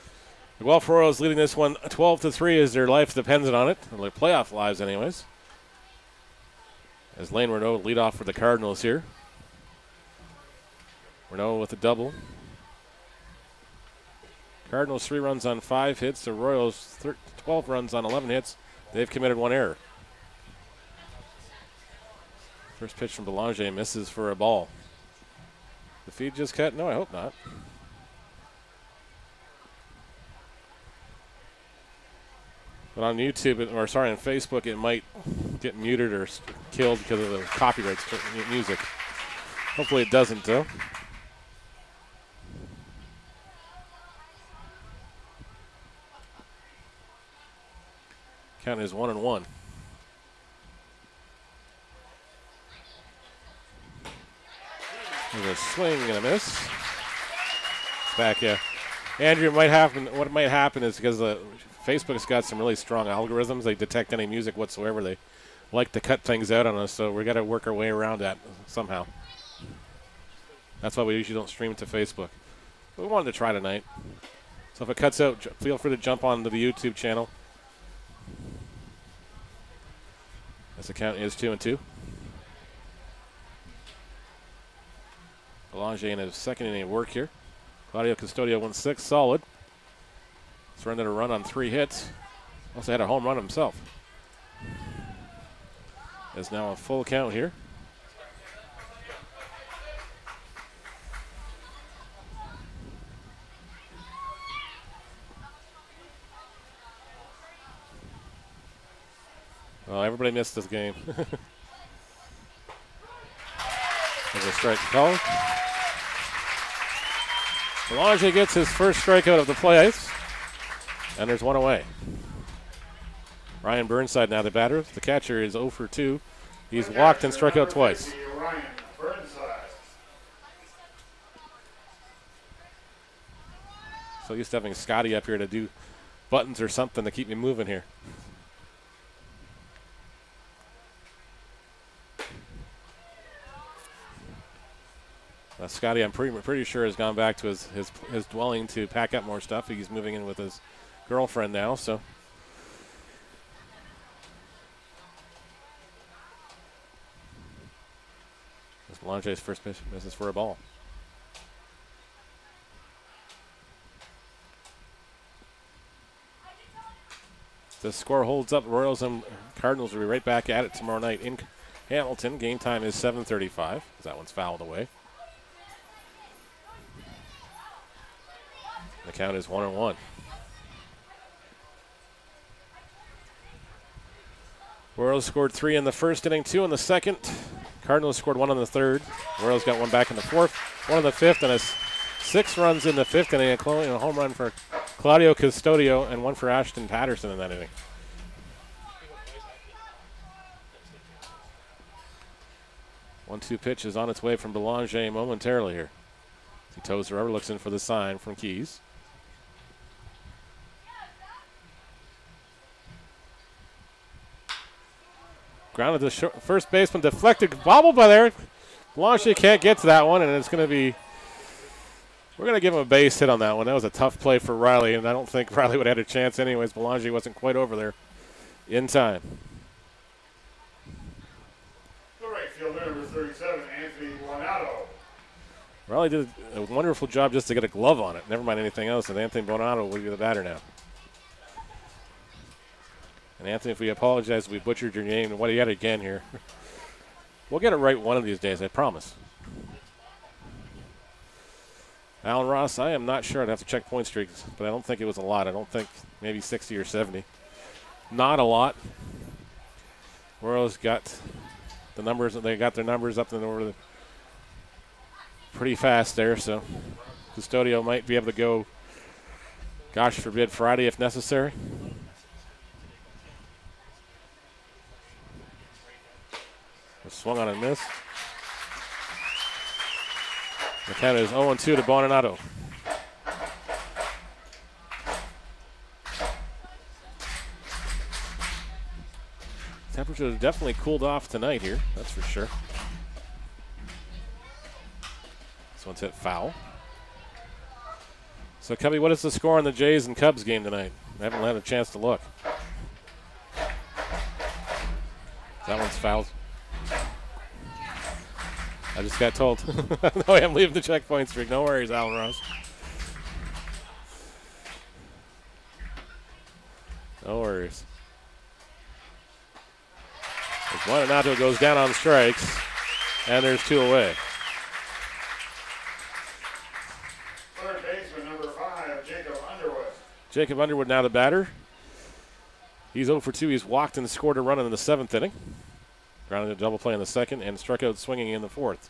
A: The Guelph Royals leading this one 12-3 as their life depends on it. Their playoff lives anyways. As Lane Renault lead off for the Cardinals here. Renault with a double. Cardinals 3 runs on 5 hits. The Royals 12 runs on 11 hits. They've committed 1 error. First pitch from Belanger misses for a ball. The feed just cut? No, I hope not. But on YouTube, or sorry, on Facebook, it might get muted or killed because of the copyright music. Hopefully it doesn't, though. Count is 1-1. There's a swing and a miss. Back, yeah. Andrew, what might happen is because Facebook's got some really strong algorithms. They detect any music whatsoever. They like to cut things out on us, so we got to work our way around that somehow. That's why we usually don't stream to Facebook. But we wanted to try tonight. So if it cuts out, feel free to jump onto the YouTube channel. As the count is 2-2. Belanger in his second inning of work here. Claudio Custodio went 6, solid. Surrendered a run on 3 hits. Also had a home run himself. There's now a full count here. Well, everybody missed this game. There's a strike call. Belanger gets his first strikeout of the playoffs, and there's 1 away. Ryan Burnside now the batter. The catcher is 0 for 2. He's walked and struck out twice. So used to having Scotty up here to do buttons or something to keep me moving here. Scotty, I'm pretty sure, has gone back to his dwelling to pack up more stuff. He's moving in with his girlfriend now, so. Belange's first pitch misses for a ball. The score holds up. Royals and Cardinals will be right back at it tomorrow night in Hamilton. Game time is 7:35. That one's fouled away. The count is 1-1. Royals scored 3 in the first inning, 2 in the second. Cardinals scored 1 in the third. Royals got 1 back in the fourth, 1 in the fifth, and 6 runs in the fifth inning, including a home run for Claudio Custodio and 1 for Ashton Patterson in that inning. One-two pitch is on its way from Belanger momentarily here. He toes the rubber, looks in for the sign from Keys. Grounded to first baseman, deflected, bobbled by there. Belanger can't get to that one, and it's going to be, we're going to give him a base hit on that one. That was a tough play for Riley, and I don't think Riley would have had a chance anyways. Belanger wasn't quite over there in time.
B: The right fielder, number 37, Anthony Bonato.
A: Riley did a wonderful job just to get a glove on it. Never mind anything else, and Anthony Bonato will be the batter now. And Anthony, if we apologize, we butchered your name, and what yet again here. We'll get it right one of these days, I promise. Alan Ross, I am not sure. I'd have to check point streaks, but I don't think it was a lot. I don't think maybe 60 or 70. Not a lot. Royals got the numbers. They got their numbers up in the pretty fast there, so Custodio might be able to go, gosh forbid, Friday if necessary. Swung on and missed. The count is 0-2 to Bonato. Temperature has definitely cooled off tonight here, that's for sure. This one's hit foul. So, Cubby, what is the score on the Jays and Cubs game tonight? I haven't had a chance to look. That one's fouled. I just got told. No, I'm leaving the checkpoint streak. No worries, Alan Ross. No worries. Bonato goes down on strikes, and there's 2 away.
B: Third baseman, number 5, Jacob Underwood.
A: Jacob Underwood now the batter. He's 0 for 2. He's walked and scored a run in the 7th inning. Grounded a double play in the 2nd and struck out swinging in the 4th.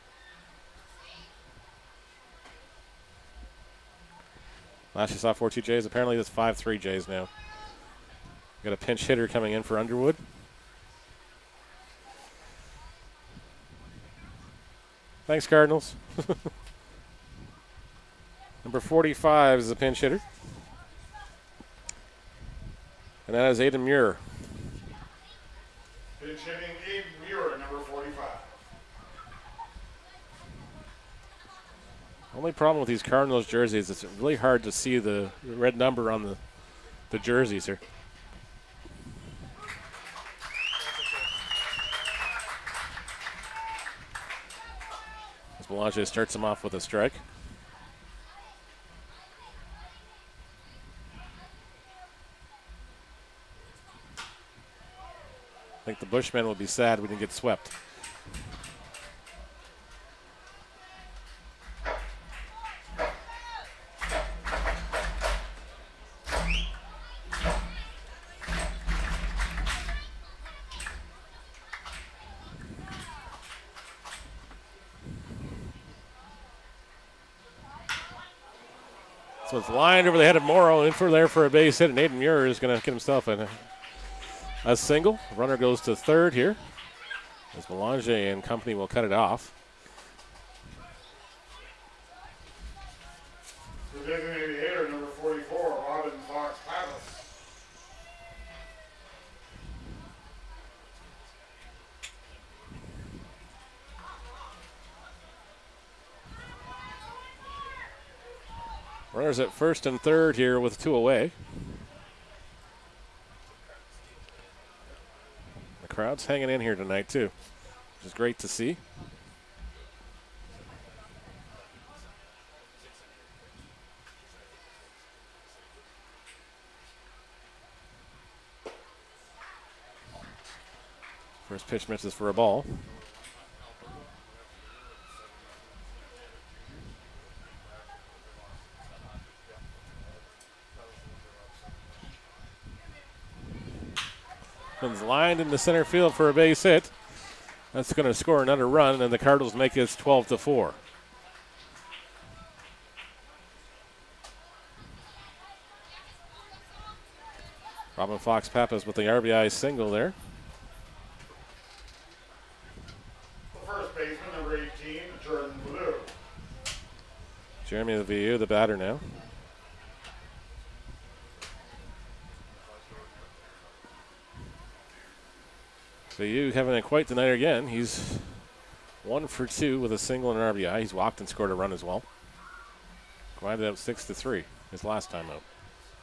A: Last you saw 4-2 Jays. Apparently that's 5-3 Jays now. Got a pinch hitter coming in for Underwood. Thanks, Cardinals. Number 45 is the pinch hitter. And that is Aiden Muir.
B: Pinch hitting Aiden Muir, number 45.
A: Only problem with these Cardinals jerseys is it's really hard to see the red number on the jerseys here. As Belanger starts him off with a strike. I think the Bushmen will be sad we didn't get swept. So it's lined over the head of Morrow, in for there for a base hit, and Aiden Muir is going to get himself a single. Runner goes to third here, as Belanger and company will cut it off.
B: The designated hitter, number 44, Robin Fox Palace.
A: Runners at first and third here with 2 away. The crowd's hanging in here tonight too, which is great to see. First pitch misses for a ball. Comes lined in the center field for a base hit. That's going to score another run, and the Cardinals make it 12-4. Robin Fox Pappas with the RBI single there.
B: The first baseman, number 18, Jordan Blue.
A: Jeremy Vieux, the batter now. Vieux having a quite the night again. He's 1 for 2 with a single and an RBI. He's walked and scored a run as well. Grinded out 6-3 his last time out.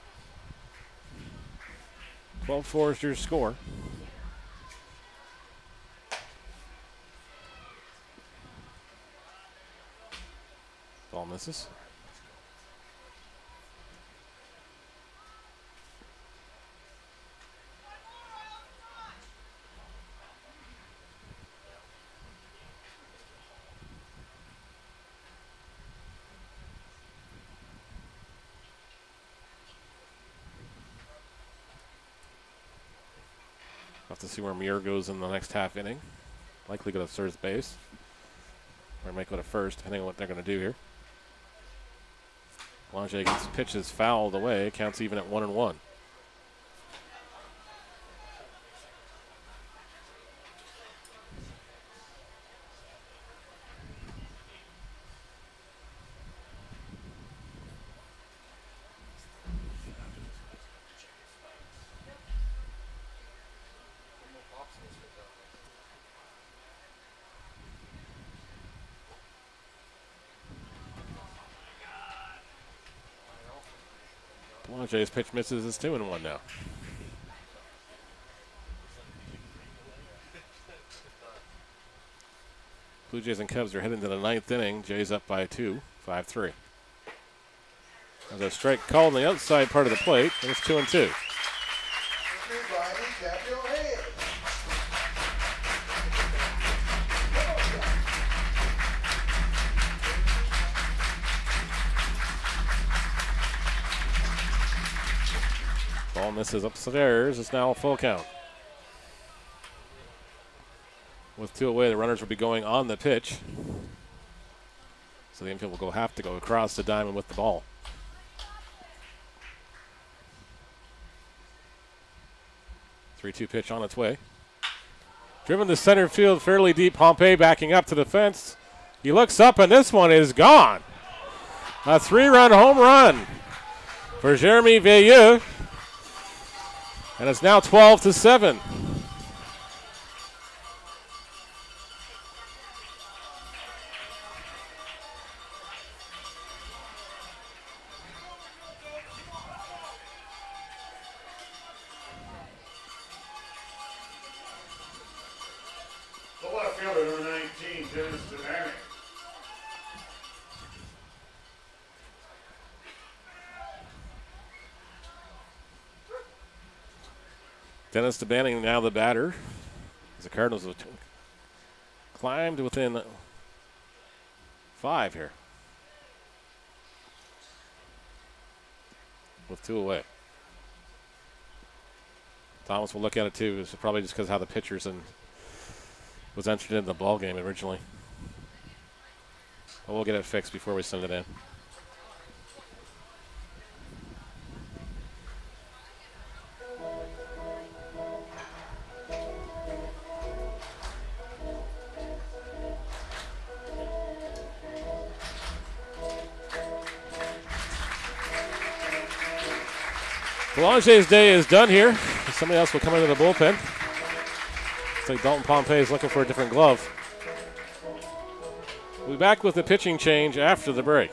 A: 12-4 is your score. Ball misses. Have to see where Muir goes in the next half inning. Likely go to third base. Or might go to first, depending on what they're going to do here. Belanger gets pitches fouled away. Counts even at 1-1. Belanger's pitch misses. It's 2-1 now. Blue Jays and Cubs are heading to the 9th inning. Jays up by 2, 5-3. There's a strike called on the outside part of the plate, and it's 2-2. Ball misses upstairs. It's now a full count. With 2 away, the runners will be going on the pitch. So the infield will have to go across the diamond with the ball. Three-two pitch on its way. Driven to center field, fairly deep. Pompey backing up to the fence. He looks up, and this one is gone. A 3-run home run for Jeremy Vieux. And it's now 12-7.
B: The left fielder, number 19, Dennis Devaney.
A: Dennis DeBanning now the batter. As the Cardinals have climbed within 5 here. With 2 away. Thomas will look at it too. It's probably just because how the pitchers and was entered into the ball game originally. But we'll get it fixed before we send it in. Belanger's day is done here. Somebody else will come into the bullpen. Looks like Dalton Pompey is looking for a different glove. We'll be back with the pitching change after the break.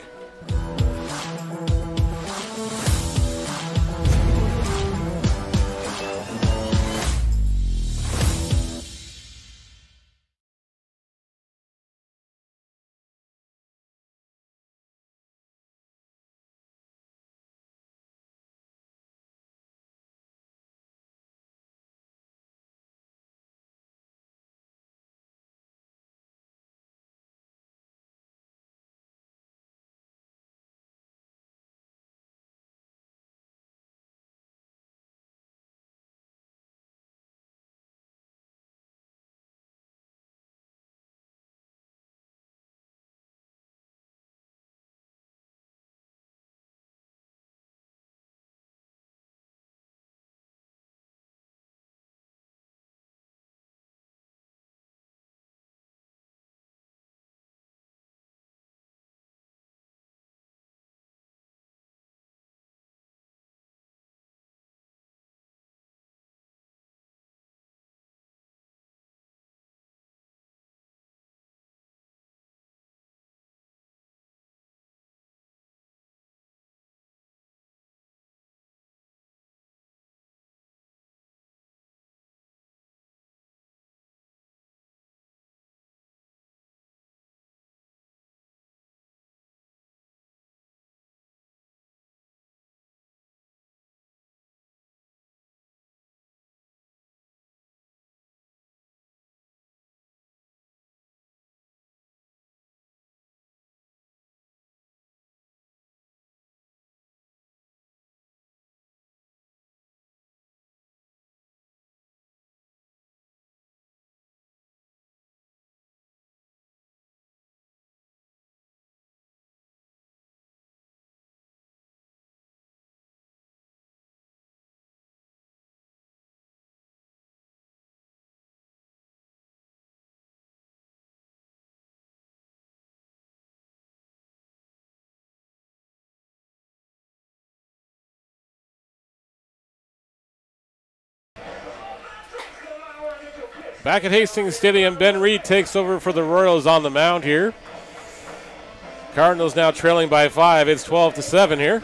A: Back at Hastings Stadium, Ben Reed takes over for the Royals on the mound here. Cardinals now trailing by 5. It's 12-7 here.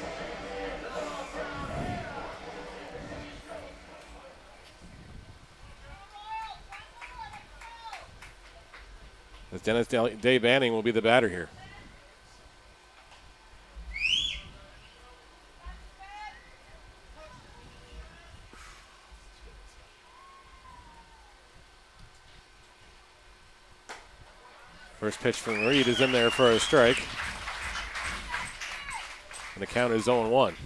A: As Dennis Dave Banning will be the batter here. First pitch from Reed is in there for a strike. And the count is 0-1.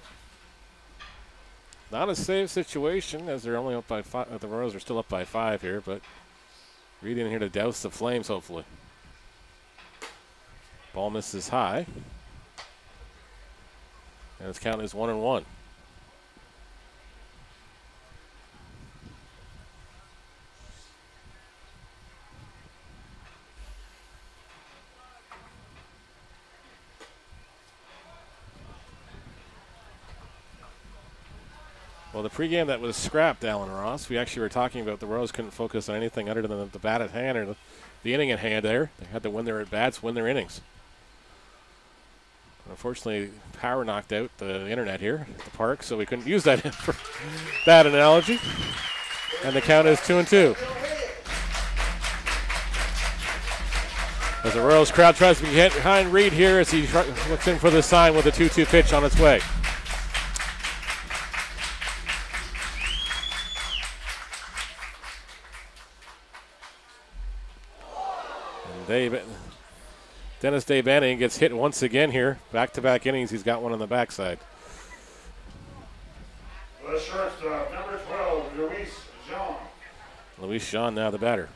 A: Not a safe situation as they're only up by 5. The Royals are still up by 5 here, but Reed in here to douse the Flames, hopefully. Ball misses high. And his count is 1-1. Well, the pregame that was scrapped, Alan Ross, we actually were talking about the Royals couldn't focus on anything other than the bat at hand or the inning at hand there. They had to win their at-bats, win their innings. Unfortunately, power knocked out the internet here at the park, so we couldn't use that for that analogy. And the count is 2-2. As the Royals crowd tries to get behind Reed here as he looks in for the sign with a 2-2 pitch on its way. Dennis Dave Banning gets hit once again here. Back-to-back innings, he's got one on the backside.
B: The shortstop, number 12, Luis Jean.
A: Luis Jean now the batter.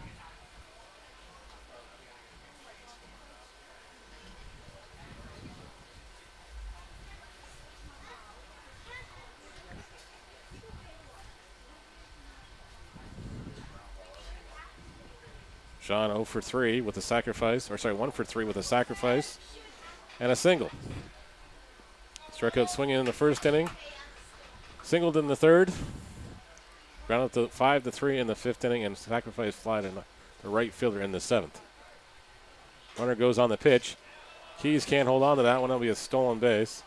A: Jean 0 for 3 with a sacrifice, 1 for 3 with a sacrifice and a single. Struck out swinging in the first inning, singled in the third, grounded to 5-3 in the fifth inning, and sacrifice fly to the right fielder in the seventh. Runner goes on the pitch. Keys can't hold on to that one. That'll be a stolen base.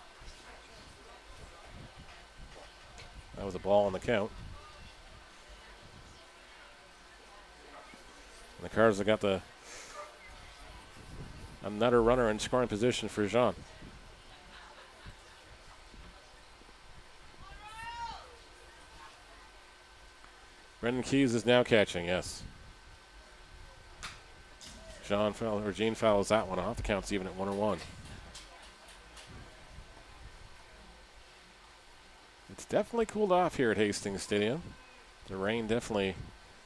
A: That was a ball on the count. And the Cardinals have got another runner in scoring position for Jean. Brendan Keys is now catching, yes. Gene fouls that one off. The count's even at 1-1. It's definitely cooled off here at Hastings Stadium. The rain definitely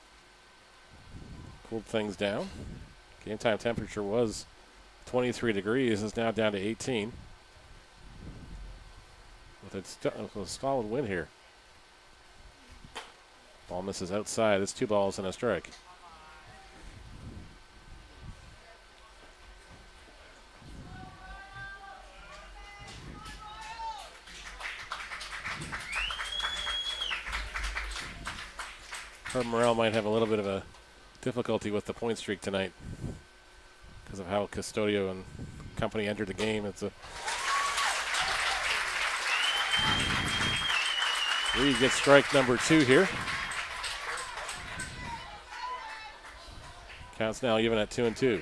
A: cooled things down. Game time temperature was 23 degrees. It's now down to 18. With a solid wind here. Ball misses outside. It's 2 balls and a strike. Herb Morrell might have a little bit of a difficulty with the point streak tonight because of how Custodio and company entered the game. Reed gets strike number 2 here. Counts now even at 2-2.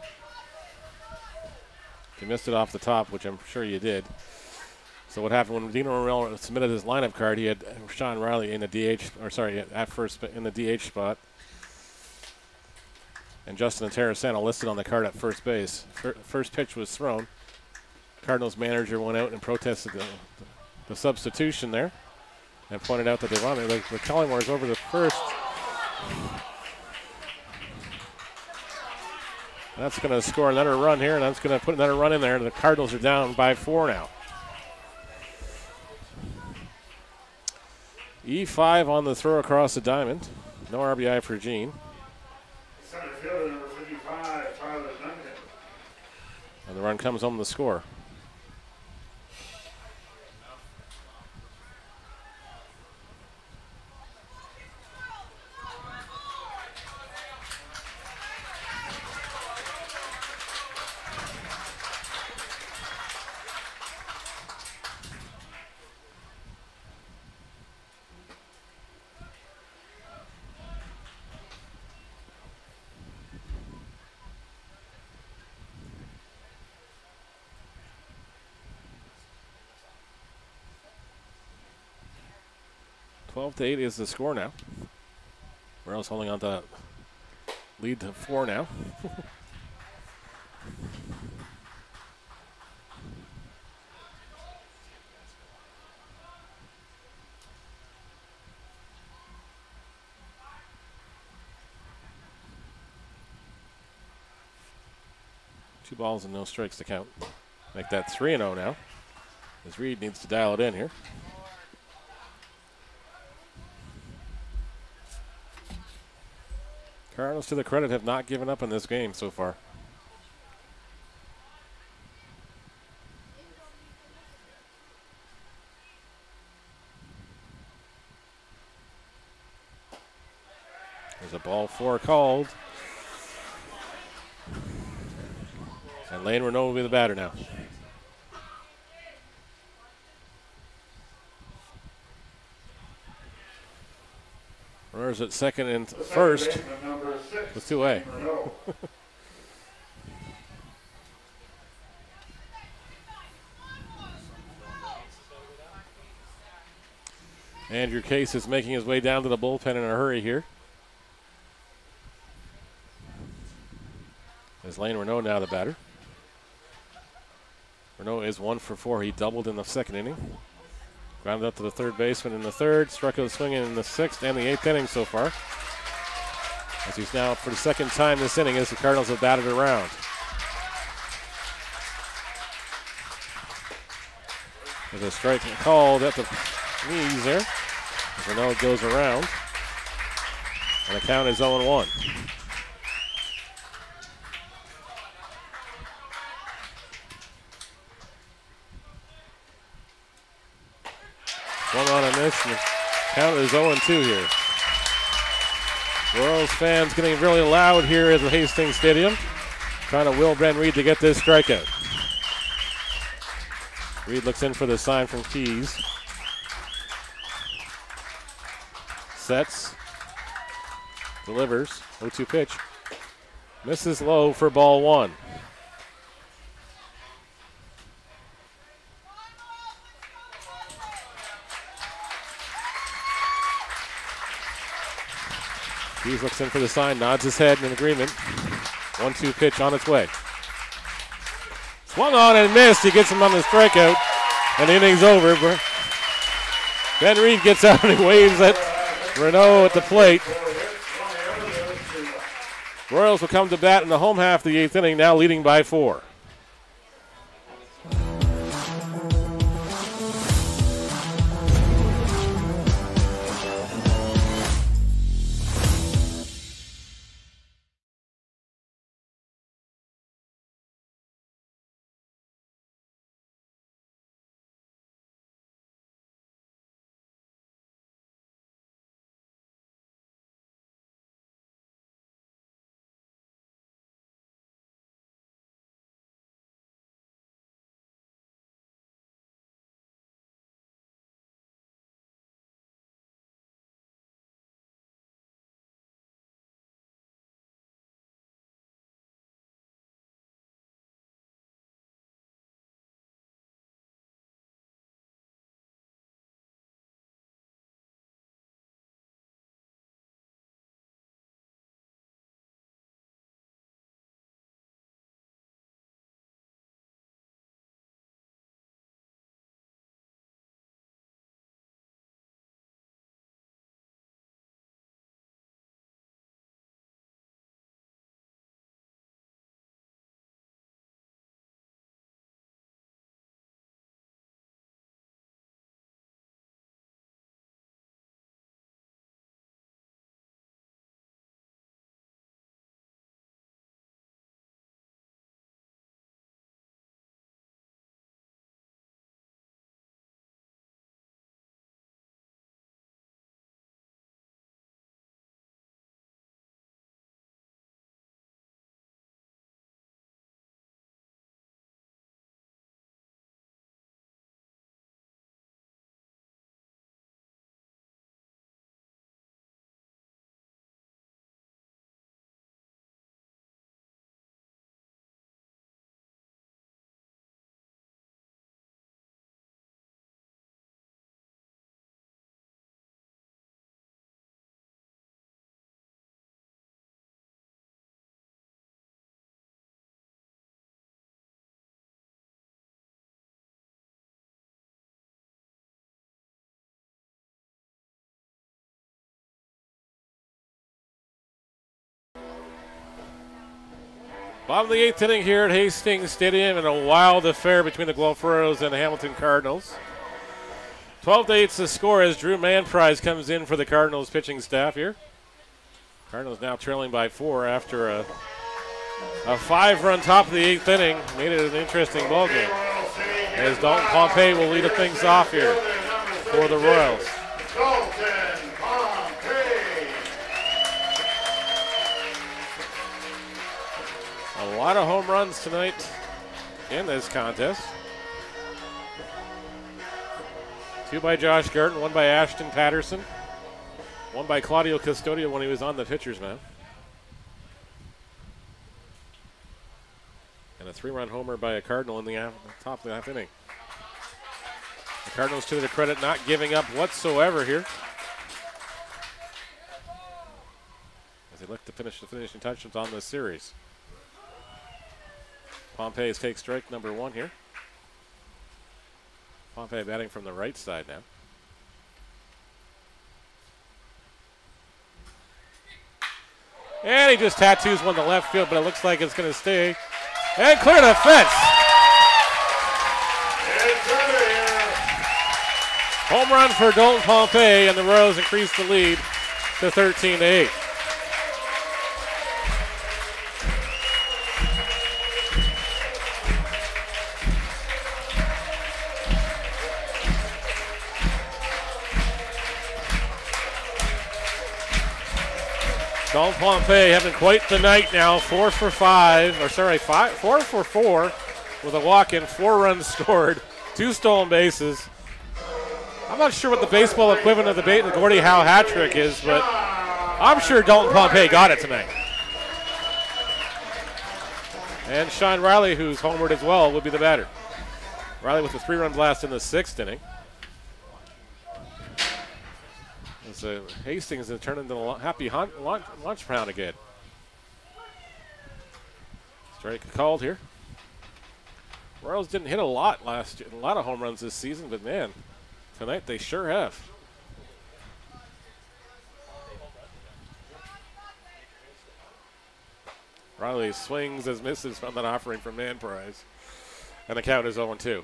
A: You missed it off the top, which I'm sure you did. So what happened when Dino Morrell submitted his lineup card? He had Sean Riley in the DH, at first in the DH spot, and Justin Terrasano listed on the card at first base. First pitch was thrown. Cardinals manager went out and protested the substitution there, and pointed out that they wanted the Cullimore's over the first. That's going to score another run here, and that's going to put another run in there. And the Cardinals are down by 4 now. E5 on the throw across the diamond. No RBI for Gene.
B: Center fielder number 55, Tyler Duncan.
A: And the run comes home to score. 12-8 is the score now. Royals holding on to lead to 4 now. Two balls and no strikes to count. Make that 3-0 now, as Reed needs to dial it in here. Cardinals, to the credit, have not given up in this game so far. There's a ball 4 called. And Lane Renault will be the batter now. Runners at second and first with 2A. Andrew Case is making his way down to the bullpen in a hurry here. Is Lane Renault now the batter? Renault is 1 for 4. He doubled in the second inning. Grounded up to the third baseman in the third. Struck out swinging in the 6th and the 8th inning so far. As he's now up for the second time this inning as the Cardinals have batted around. There's a strike called at the knees there. As Renault goes around. And the count is 0-1. Swung on a miss, and the count is 0-2 here. Royals fans getting really loud here at the Hastings Stadium, trying to will Ben Reed to get this strikeout. Reed looks in for the sign from Keys. Sets. Delivers. 0-2 pitch. Misses low for ball 1. Keys looks in for the sign, nods his head in agreement. 1-2 pitch on its way. Swung on and missed. He gets him on the strikeout, and the inning's over. Ben Reed gets out and he waves at Renault at the plate. Royals will come to bat in the home half of the 8th inning, now leading by 4. Bottom of the 8th inning here at Hastings Stadium, in a wild affair between the Guelph Royals and the Hamilton Cardinals. 12-8 the score as Drew Manprize comes in for the Cardinals pitching staff here. Cardinals now trailing by 4 after a 5-run top of the 8th inning. Made it an interesting ball game. As Dalton Pompey will lead things off here for the Royals.
B: Dalton Pompey.
A: A lot of home runs tonight in this contest. 2 by Josh Garton, 1 by Ashton Patterson, 1 by Claudio Custodio when he was on the pitcher's mound. And a 3-run homer by a Cardinal in the top of the half inning. The Cardinals, to their credit, not giving up whatsoever here, as they look to finish the finishing touches on this series. Pompey takes strike number 1 here. Pompey batting from the right side now. And he just tattoos one to left field, but it looks like it's going to stay. And clear the fence.
B: It's out of here.
A: Home run for Dalton Pompey, and the Royals increase the lead to 13-8. Dalton Pompey having quite the night now. 4 for 4 with a walk-in, 4 runs scored, 2 stolen bases. I'm not sure what the baseball equivalent of the Gordie Howe hat trick is, but I'm sure Dalton Pompey got it tonight. And Sean Riley, who's homered as well, would be the batter. Riley with a 3-run blast in the 6th inning. So Hastings has turned into a happy lunch round again. Strike called here. Royals didn't hit a lot last year, a lot of home runs this season, but man, tonight they sure have. Riley swings as misses from that offering from Manprize, and the count is 0-2.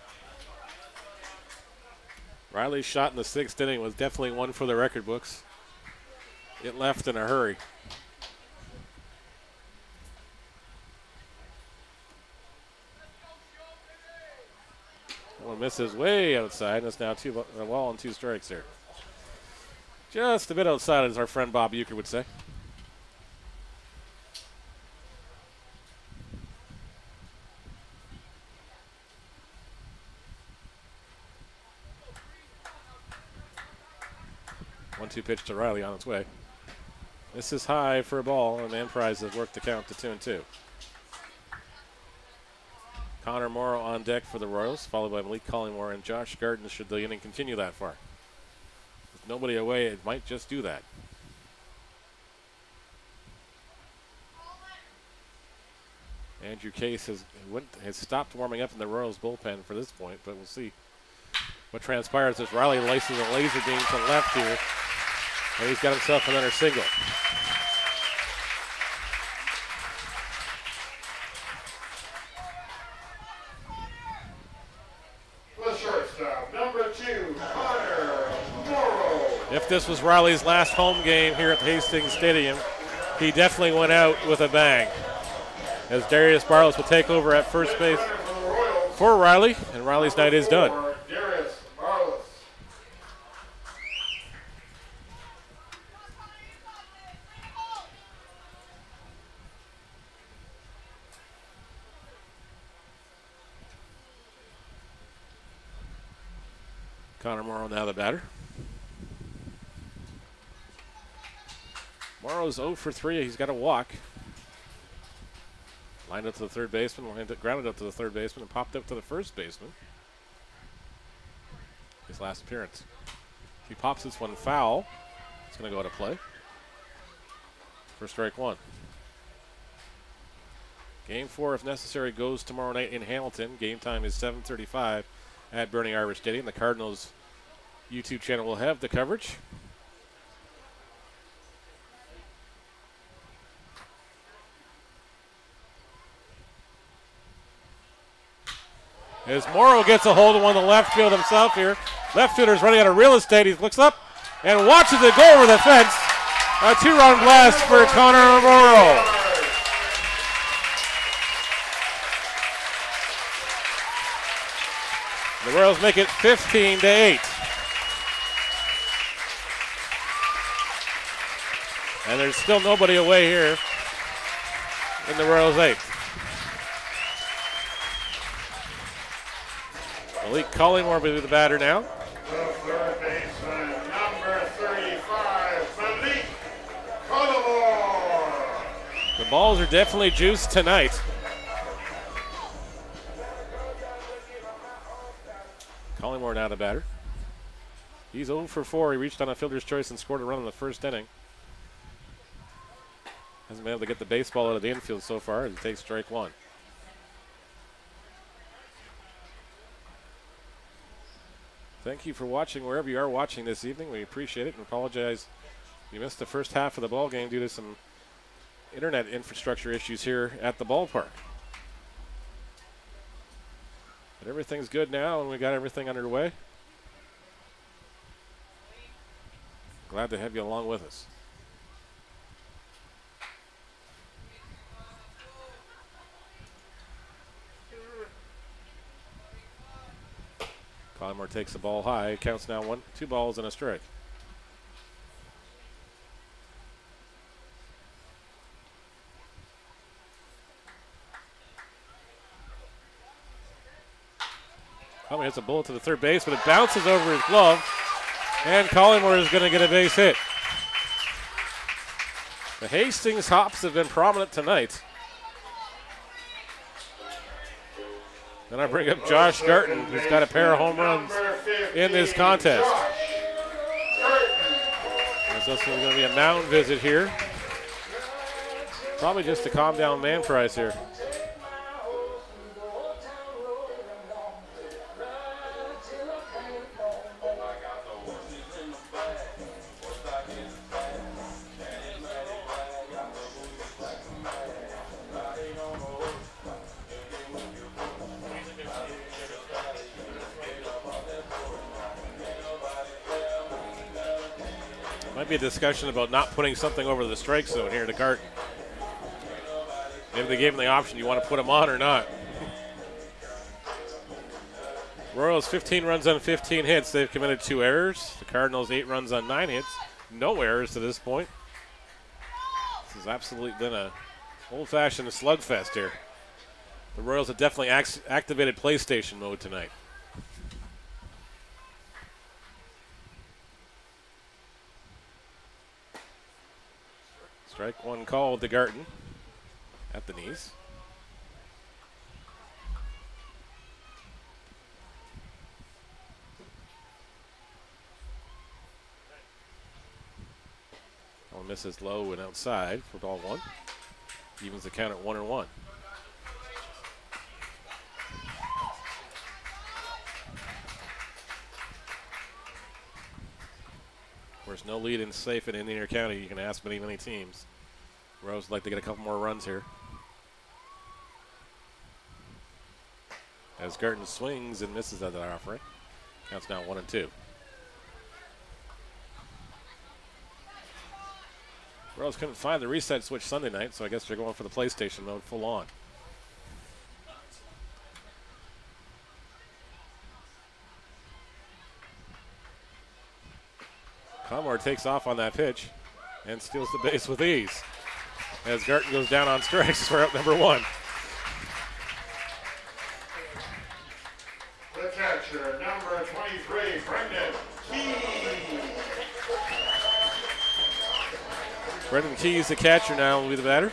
A: Riley's shot in the 6th inning was definitely one for the record books. It left in a hurry. One misses way outside, and it's now a ball and 2 strikes here. Just a bit outside, as our friend Bob Euchre would say. One-two pitch to Riley on its way. This is high for a ball, and Manprize has worked the count to 2-2. Connor Morrow on deck for the Royals, followed by Malik Collingmore and Josh Garton should the inning continue that far. With nobody away, it might just do that. Andrew Case has stopped warming up in the Royals bullpen for this point, but we'll see what transpires as Riley laces a laser beam to left here. And he's got himself another single.
B: The shortstop, number 2, Connor Morrow.
A: If this was Riley's last home game here at Hastings Stadium, he definitely went out with a bang, as Darius Barless will take over at first base for Riley, and Riley's night is done.
B: Darius Barless.
A: Connor Morrow now the batter. Morrow's 0 for 3. He's got a walk. Lined up to the third baseman, grounded up to the third baseman, and popped up to the first baseman. His last appearance. If he pops this one foul, it's going to go to play for strike 1. Game 4, if necessary, goes tomorrow night in Hamilton. Game time is 7:35 at Burning Irish Stadium. The Cardinals YouTube channel will have the coverage. As Morrow gets a hold of one of the left field himself here. Left fielder's running out of real estate. He looks up and watches it go over the fence. A 2-run blast for Connor Morrow. The Royals make it 15-8. And there's still nobody away here in the Royals' eighth. Malik Collingmore will be the batter now.
B: The third baseman, number 35, Malik Collingmore.
A: The balls are definitely juiced tonight. Collingmore now the batter. He's 0 for 4. He reached on a fielder's choice and scored a run in the first inning. Hasn't been able to get the baseball out of the infield so far, and takes strike one. Thank you for watching wherever you are watching this evening. We appreciate it and apologize you missed the first half of the ball game due to some internet infrastructure issues here at the ballpark. But everything's good now, and we got everything underway. Glad to have you along with us. Collingmore takes the ball high. Counts now 2 balls and a strike. Collingmore hits a bullet to the third base, but it bounces over his glove, and Collingmore is going to get a base hit. The Hastings hops have been prominent tonight. Then I bring up Josh Garton, who's got a pair of home runs in this contest. There's also going to be a mound visit here. Probably just to calm down Manprice here. Might be a discussion about not putting something over the strike zone here to Garton. Maybe they gave him the option, you want to put him on or not. Royals 15 runs on 15 hits. They've committed 2 errors. The Cardinals 8 runs on 9 hits. No errors to this point. This has absolutely been a old-fashioned slugfest here. The Royals have definitely activated PlayStation mode tonight. Strike one called to Garton at the knees. One misses low and outside for ball one. Evens the count at 1-1. Of course, no lead in safe in Intercounty. You can ask many teams. Royals would like to get a couple more runs here. As Garton swings and misses at that offering. Counts now 1-2. Royals couldn't find the reset switch Sunday night, so I guess they're going for the PlayStation mode full on. Collingmore takes off on that pitch and steals the base with ease. As Garton goes down on strikes for out number 1.
B: The catcher, number 23, Brendan Keys.
A: Brendan Keys, the catcher, now will be the batter.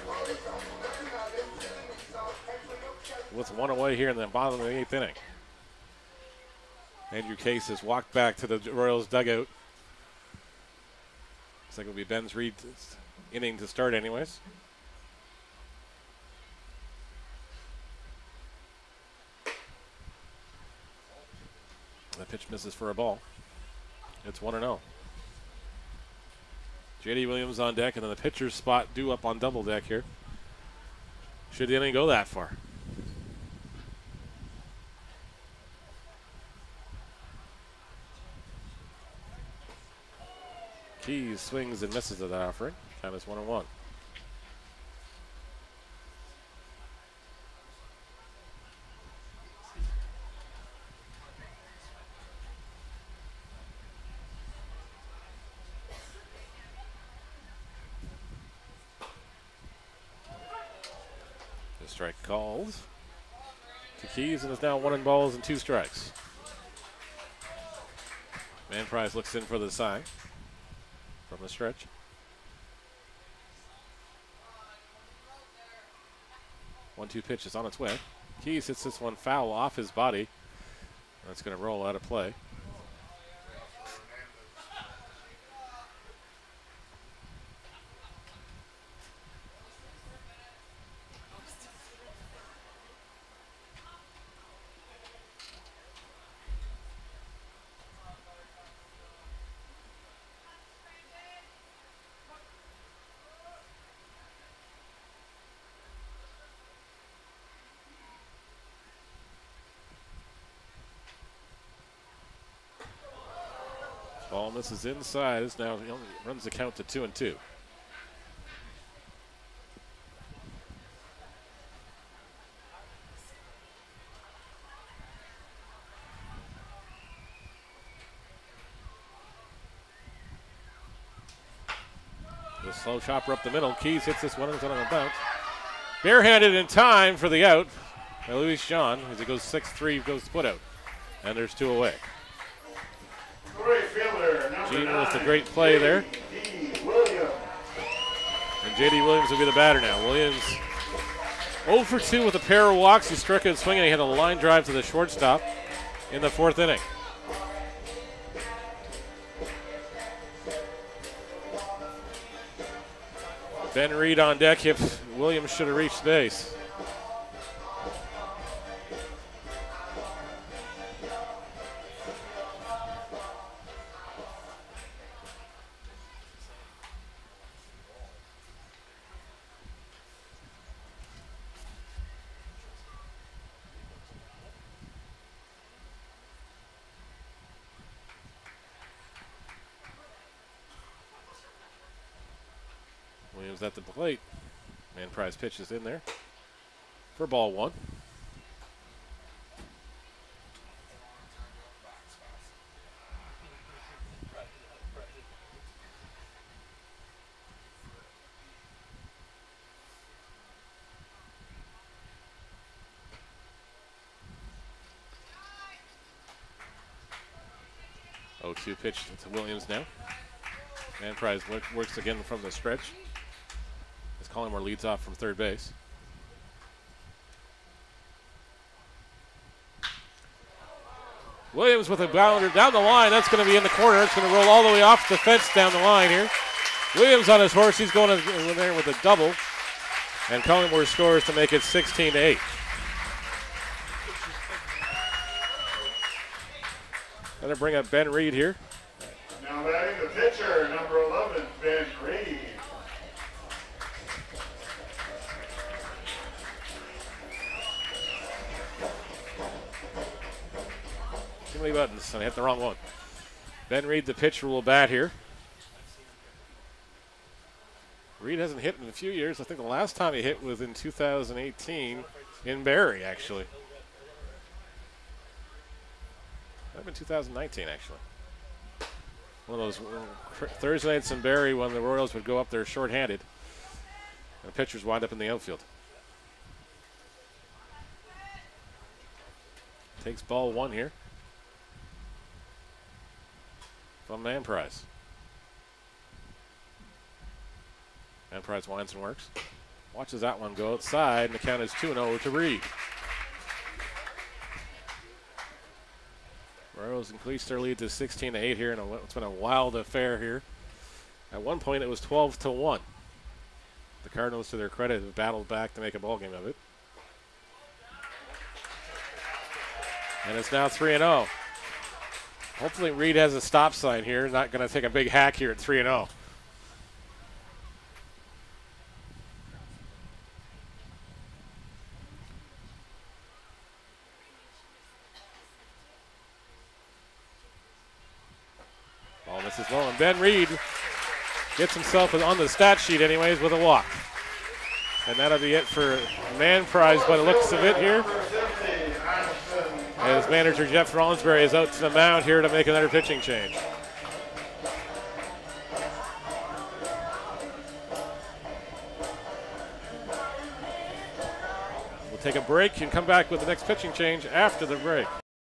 A: With 1 away here in the bottom of the 8th inning. Andrew Case has walked back to the Royals dugout. Looks like it'll be Ben's Reed's inning to start anyways. The pitch misses for a ball. It's 1-0. J.D. Williams on deck, and then the pitcher's spot due up on double deck here. Should the inning go that far. Keys swings and misses at that offering. Count is 1-1. The strike called to Keys, and it's now 1 balls and 2 strikes. Manprize looks in for the sign from the stretch. One-two pitch is on its way. Keys hits this one foul off his body. That's going to roll out of play. Ball misses inside. Now he only runs the count to 2-2. The slow chopper up the middle. Keys hits this one and it's on a bounce. Barehanded in time for the out by Luis John as it goes 6-3, goes to put out. And there's 2 away. Gene with a great play there. And J.D. Williams will be the batter now. Williams 0 for 2 with a pair of walks. He struck out swinging. He had a line drive to the shortstop in the 4th inning. Ben Reed on deck if Williams should have reached base. Williams at the plate. Manprize pitches in there for ball 1. Oh, 2 pitch to Williams now. Manprize works again from the stretch. As Collingwood leads off from third base. Williams with a bounder down the line. That's going to be in the corner. It's going to roll all the way off the fence down the line here. Williams on his horse. He's going in there with a double. And Collingwood scores to make it 16-8. Going to bring up Ben Reed here.
B: Now batting the pitcher, number 11, Ben Reed.
A: Too many buttons, and I hit the wrong one. Ben Reed, the pitcher, will bat here. Reed hasn't hit in a few years. I think the last time he hit was in 2018 in Barrie, actually. Might have been 2019, actually. One of those Thursday nights in Barrie when the Royals would go up there shorthanded. And the pitchers wind up in the outfield. Takes ball 1 here from Manprize. Manprize winds and works. Watches that one go outside, and the count is 2-0 to Reed. Royals increased their lead to 16-8 here, and it's been a wild affair here. At one point, it was 12-1. The Cardinals, to their credit, have battled back to make a ball game of it. And it's now 3-0. Hopefully Reed has a stop sign here. Not going to take a big hack here at 3-0. Ball misses low, and Ben Reed Gets himself on the stat sheet anyways with a walk. And that'll be it for man prize by the looks of it here. As manager Jeff Rollinsberry is out to the mound here to make another pitching change. We'll take a break and come back with the next pitching change after the break.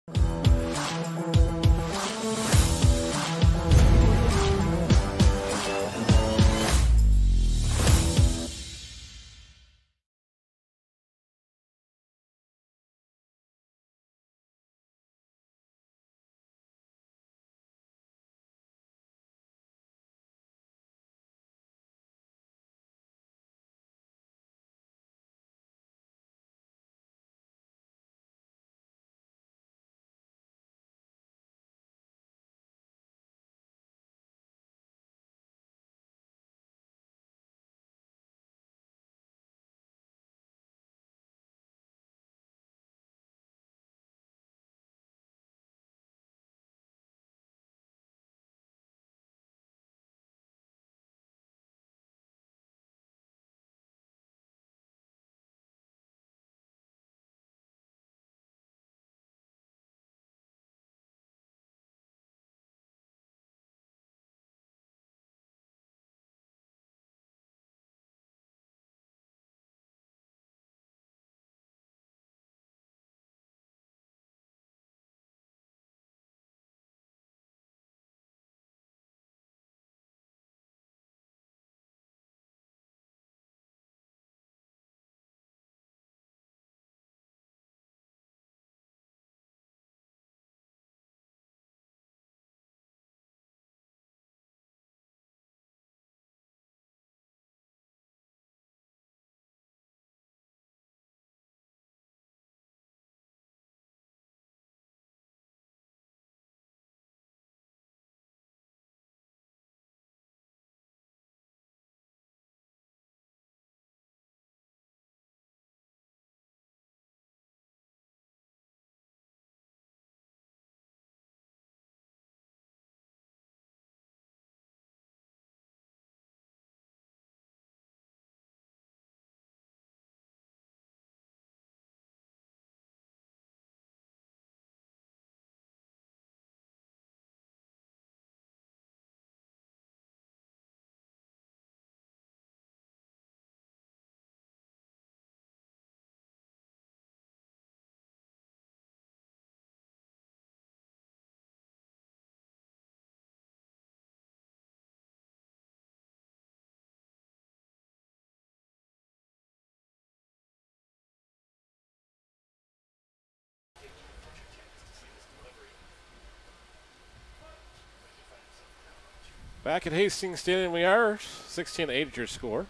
A: Back at Hastings Stadium we are, 16-8 your score.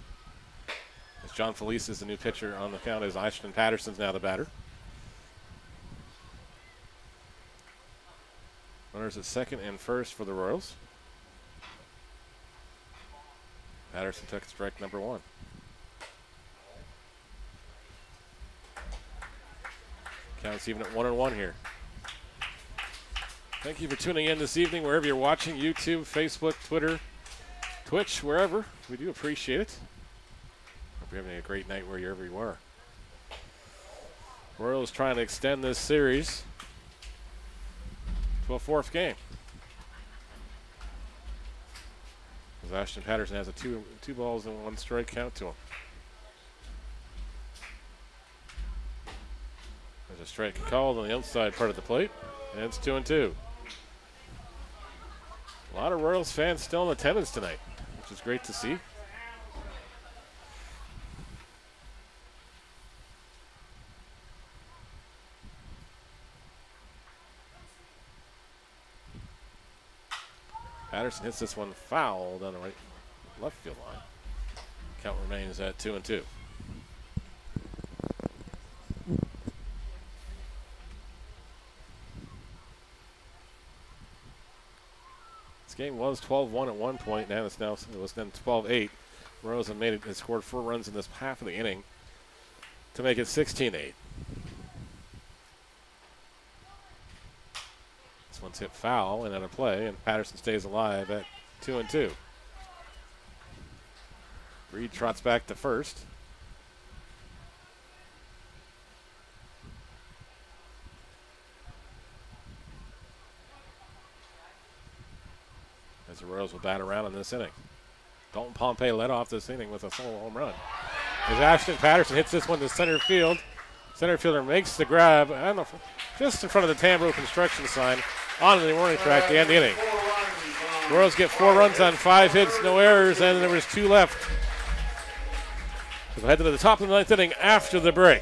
A: As John Felice is the new pitcher on the count, as Ashton Patterson's now the batter. Runners at second and first for the Royals. Patterson took strike number one. Count's even at 1-1 here. Thank you for tuning in this evening, wherever you're watching, YouTube, Facebook, Twitter, Twitch, wherever. We do appreciate it. Hope you're having a great night wherever you are. Royals trying to extend this series to a fourth game. As Ashton Patterson has a two balls and one strike count to him. There's a strike called on the outside part of the plate, and it's 2-2. A lot of Royals fans still in attendance tonight, which is great to see. Patterson hits this one foul down the left field line. Count remains at 2-2. This game was 12-1 at one point. Now it was then 12-8. Royals has scored 4 runs in this half of the inning to make it 16-8. This one's hit foul and out of play, and Patterson stays alive at 2-2. Reed trots back to first. As the Royals will bat around in this inning. Dalton Pompey led off this inning with a solo home run. As Ashton Patterson hits this one to center field. Center fielder makes the grab, I don't know, just in front of the Tambro construction sign on the warning track to end the inning. The Royals get 4 runs on 5 hits, no errors, and there was 2 left. So we'll head to the top of the 9th inning after the break.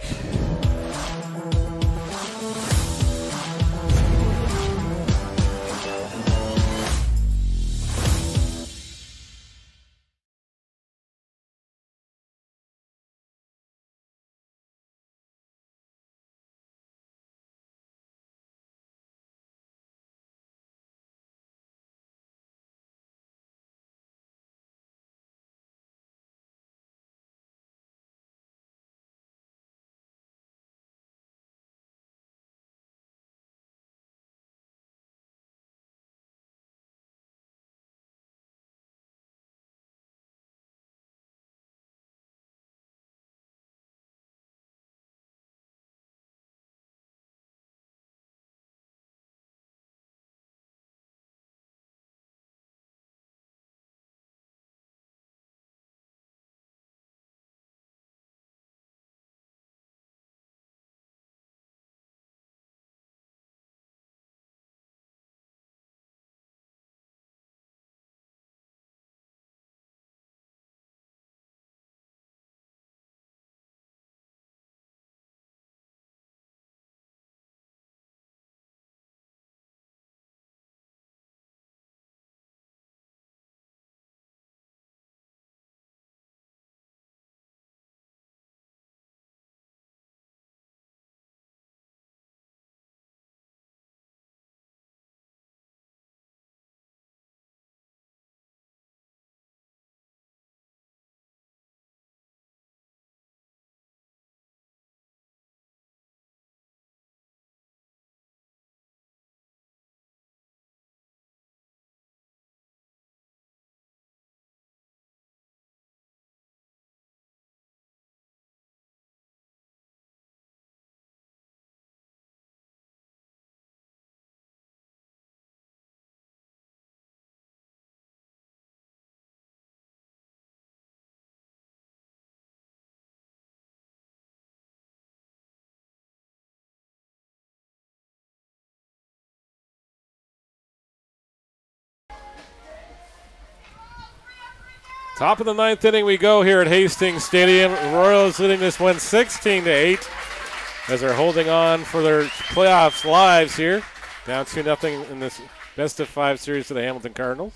A: Top of the 9th inning we go here at Hastings Stadium. Royals leading this one 16-8 as they're holding on for their playoffs lives here. Down 2-0 in this best-of-5 series to the Hamilton Cardinals.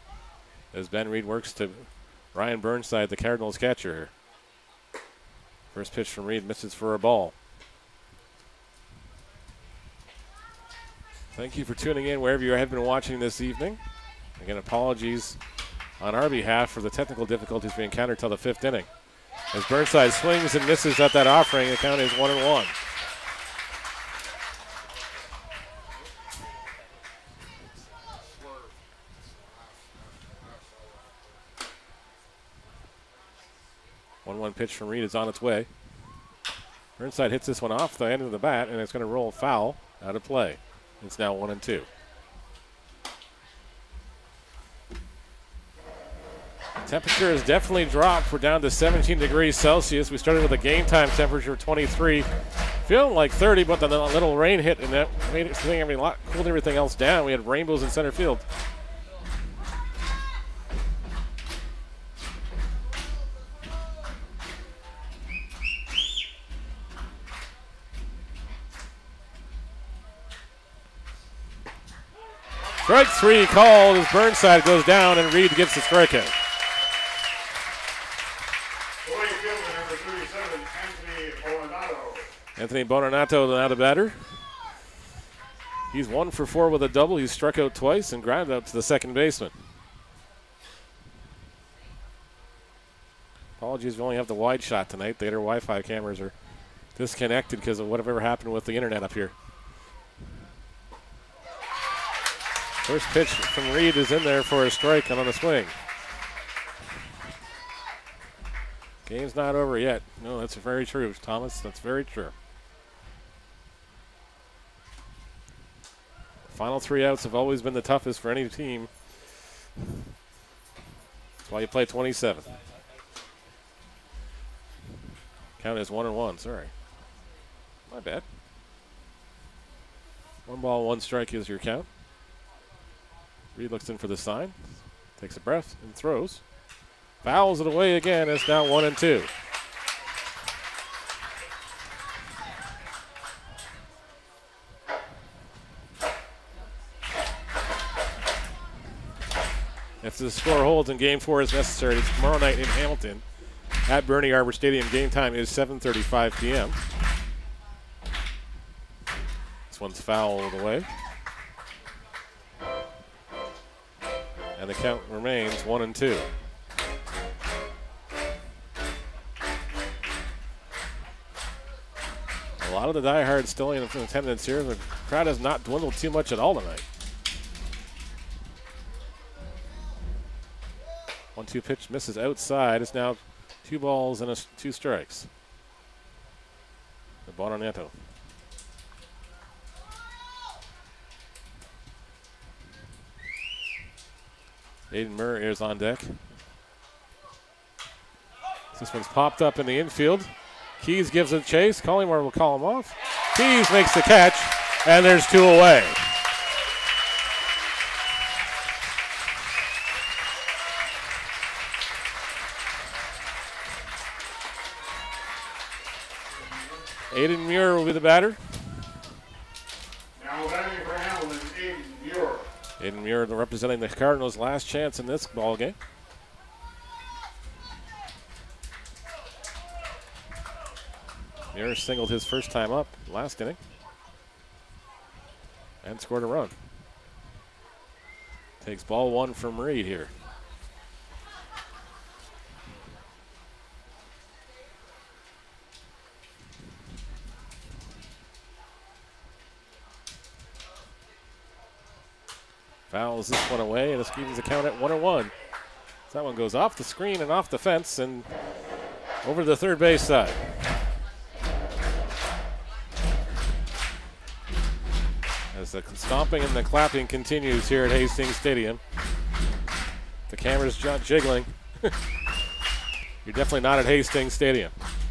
A: As Ben Reed works to Ryan Burnside, the Cardinals catcher here. First pitch from Reed misses for a ball. Thank you for tuning in wherever you have been watching this evening. Again, apologies on our behalf for the technical difficulties we encountered till the 5th inning. As Burnside swings and misses at that offering, the count is 1-1. One pitch from Reed is on its way. Burnside hits this one off the end of the bat, and it's going to roll foul out of play. It's now 1-2. Temperature has definitely dropped. We're down to 17 degrees Celsius. We started with a game time temperature of 23. Feeling like 30, but then a little rain hit, and that made it cooled everything else down. We had rainbows in center field. Strike 3 called as Burnside goes down and Reed gets the strikeout. Anthony Bononato now the batter. He's 1 for 4 with a double. He's struck out twice and grounded out to the second baseman. Apologies, we only have the wide shot tonight. The other Wi-Fi cameras are disconnected because of whatever happened with the internet up here. First pitch from Reed is in there for a strike and on the swing. Game's not over yet. No, that's very true, Thomas. That's very true. Final 3 outs have always been the toughest for any team. That's why you play 27. Count is 1-1. Sorry. My bad. 1 ball, 1 strike is your count. Reed looks in for the sign. Takes a breath and throws. Fouls it away again. It's now 1-2. If the score holds and Game 4 is necessary, it's tomorrow night in Hamilton at Bernie Arbor Stadium. Game time is 7:35 p.m. This one's fouled away. And the count remains 1-2. A lot of the diehards still in attendance here. The crowd has not dwindled too much at all tonight. 1-2 pitch misses outside. It's now 2 balls and 2 strikes. The Bonarneto. Aiden Murray is on deck. This one's popped up in the infield. Keys gives it a chase. Collymore will call him off. Keys makes the catch, and there's 2 away. Aiden Muir will be the batter.
B: Now batting for Hamilton, Aiden Muir.
A: Aiden Muir representing the Cardinals' last chance in this ball game. Muir singled his first time up last inning and scored a run. Takes ball 1 from Reed here. Fouls this one away, and it evens the count at 1-1. So that one goes off the screen and off the fence and over to the third base side. As the stomping and the clapping continues here at Hastings Stadium. The camera's jiggling. You're definitely not at Hastings Stadium.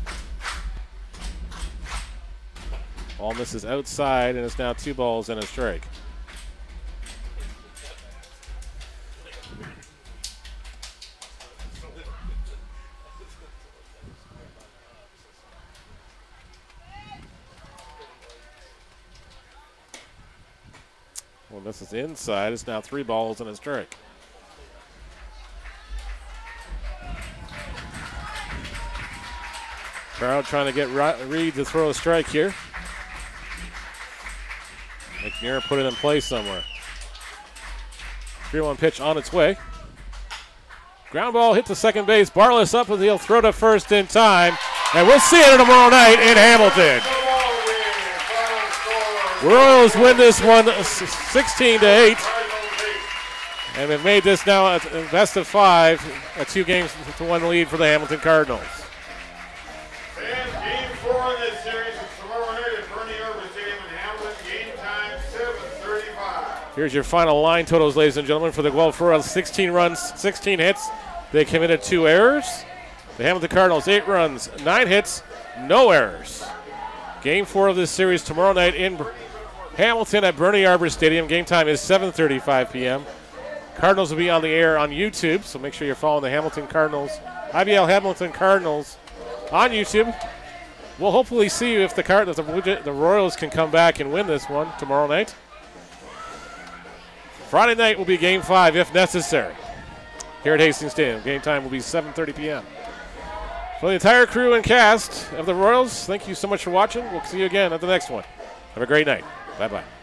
A: Ball misses outside, and it's now 2 balls and a strike. Well, this is inside. It's now 3 balls and a strike. Crowd trying to get Reed to throw a strike here. McNair put it in place somewhere. 3-1 pitch on its way. Ground ball hit to second base. Barless up, and he'll throw to first in time. And we'll see it tomorrow night in Hamilton. Royals win this one 16-8. And they've made this now a best of 5, a 2-1 lead for the Hamilton Cardinals.
B: And Game 4 in this series is tomorrow night at Bernie Arbor Stadium in Hamilton. Game time 7:35.
A: Here's your final line totals, ladies and gentlemen, for the Guelph Royals. 16 runs, 16 hits. They committed 2 errors. The Hamilton Cardinals, 8 runs, 9 hits, no errors. Game 4 of this series tomorrow night in Hamilton at Bernie Arbor Stadium. Game time is 7:35 p.m. Cardinals will be on the air on YouTube, so make sure you're following the Hamilton Cardinals, IBL Hamilton Cardinals on YouTube. We'll hopefully see if the Royals can come back and win this one tomorrow night. Friday night will be Game 5 if necessary here at Hastings Stadium. Game time will be 7:30 p.m. For the entire crew and cast of the Royals, thank you so much for watching. We'll see you again at the next one. Have a great night. Bye-bye.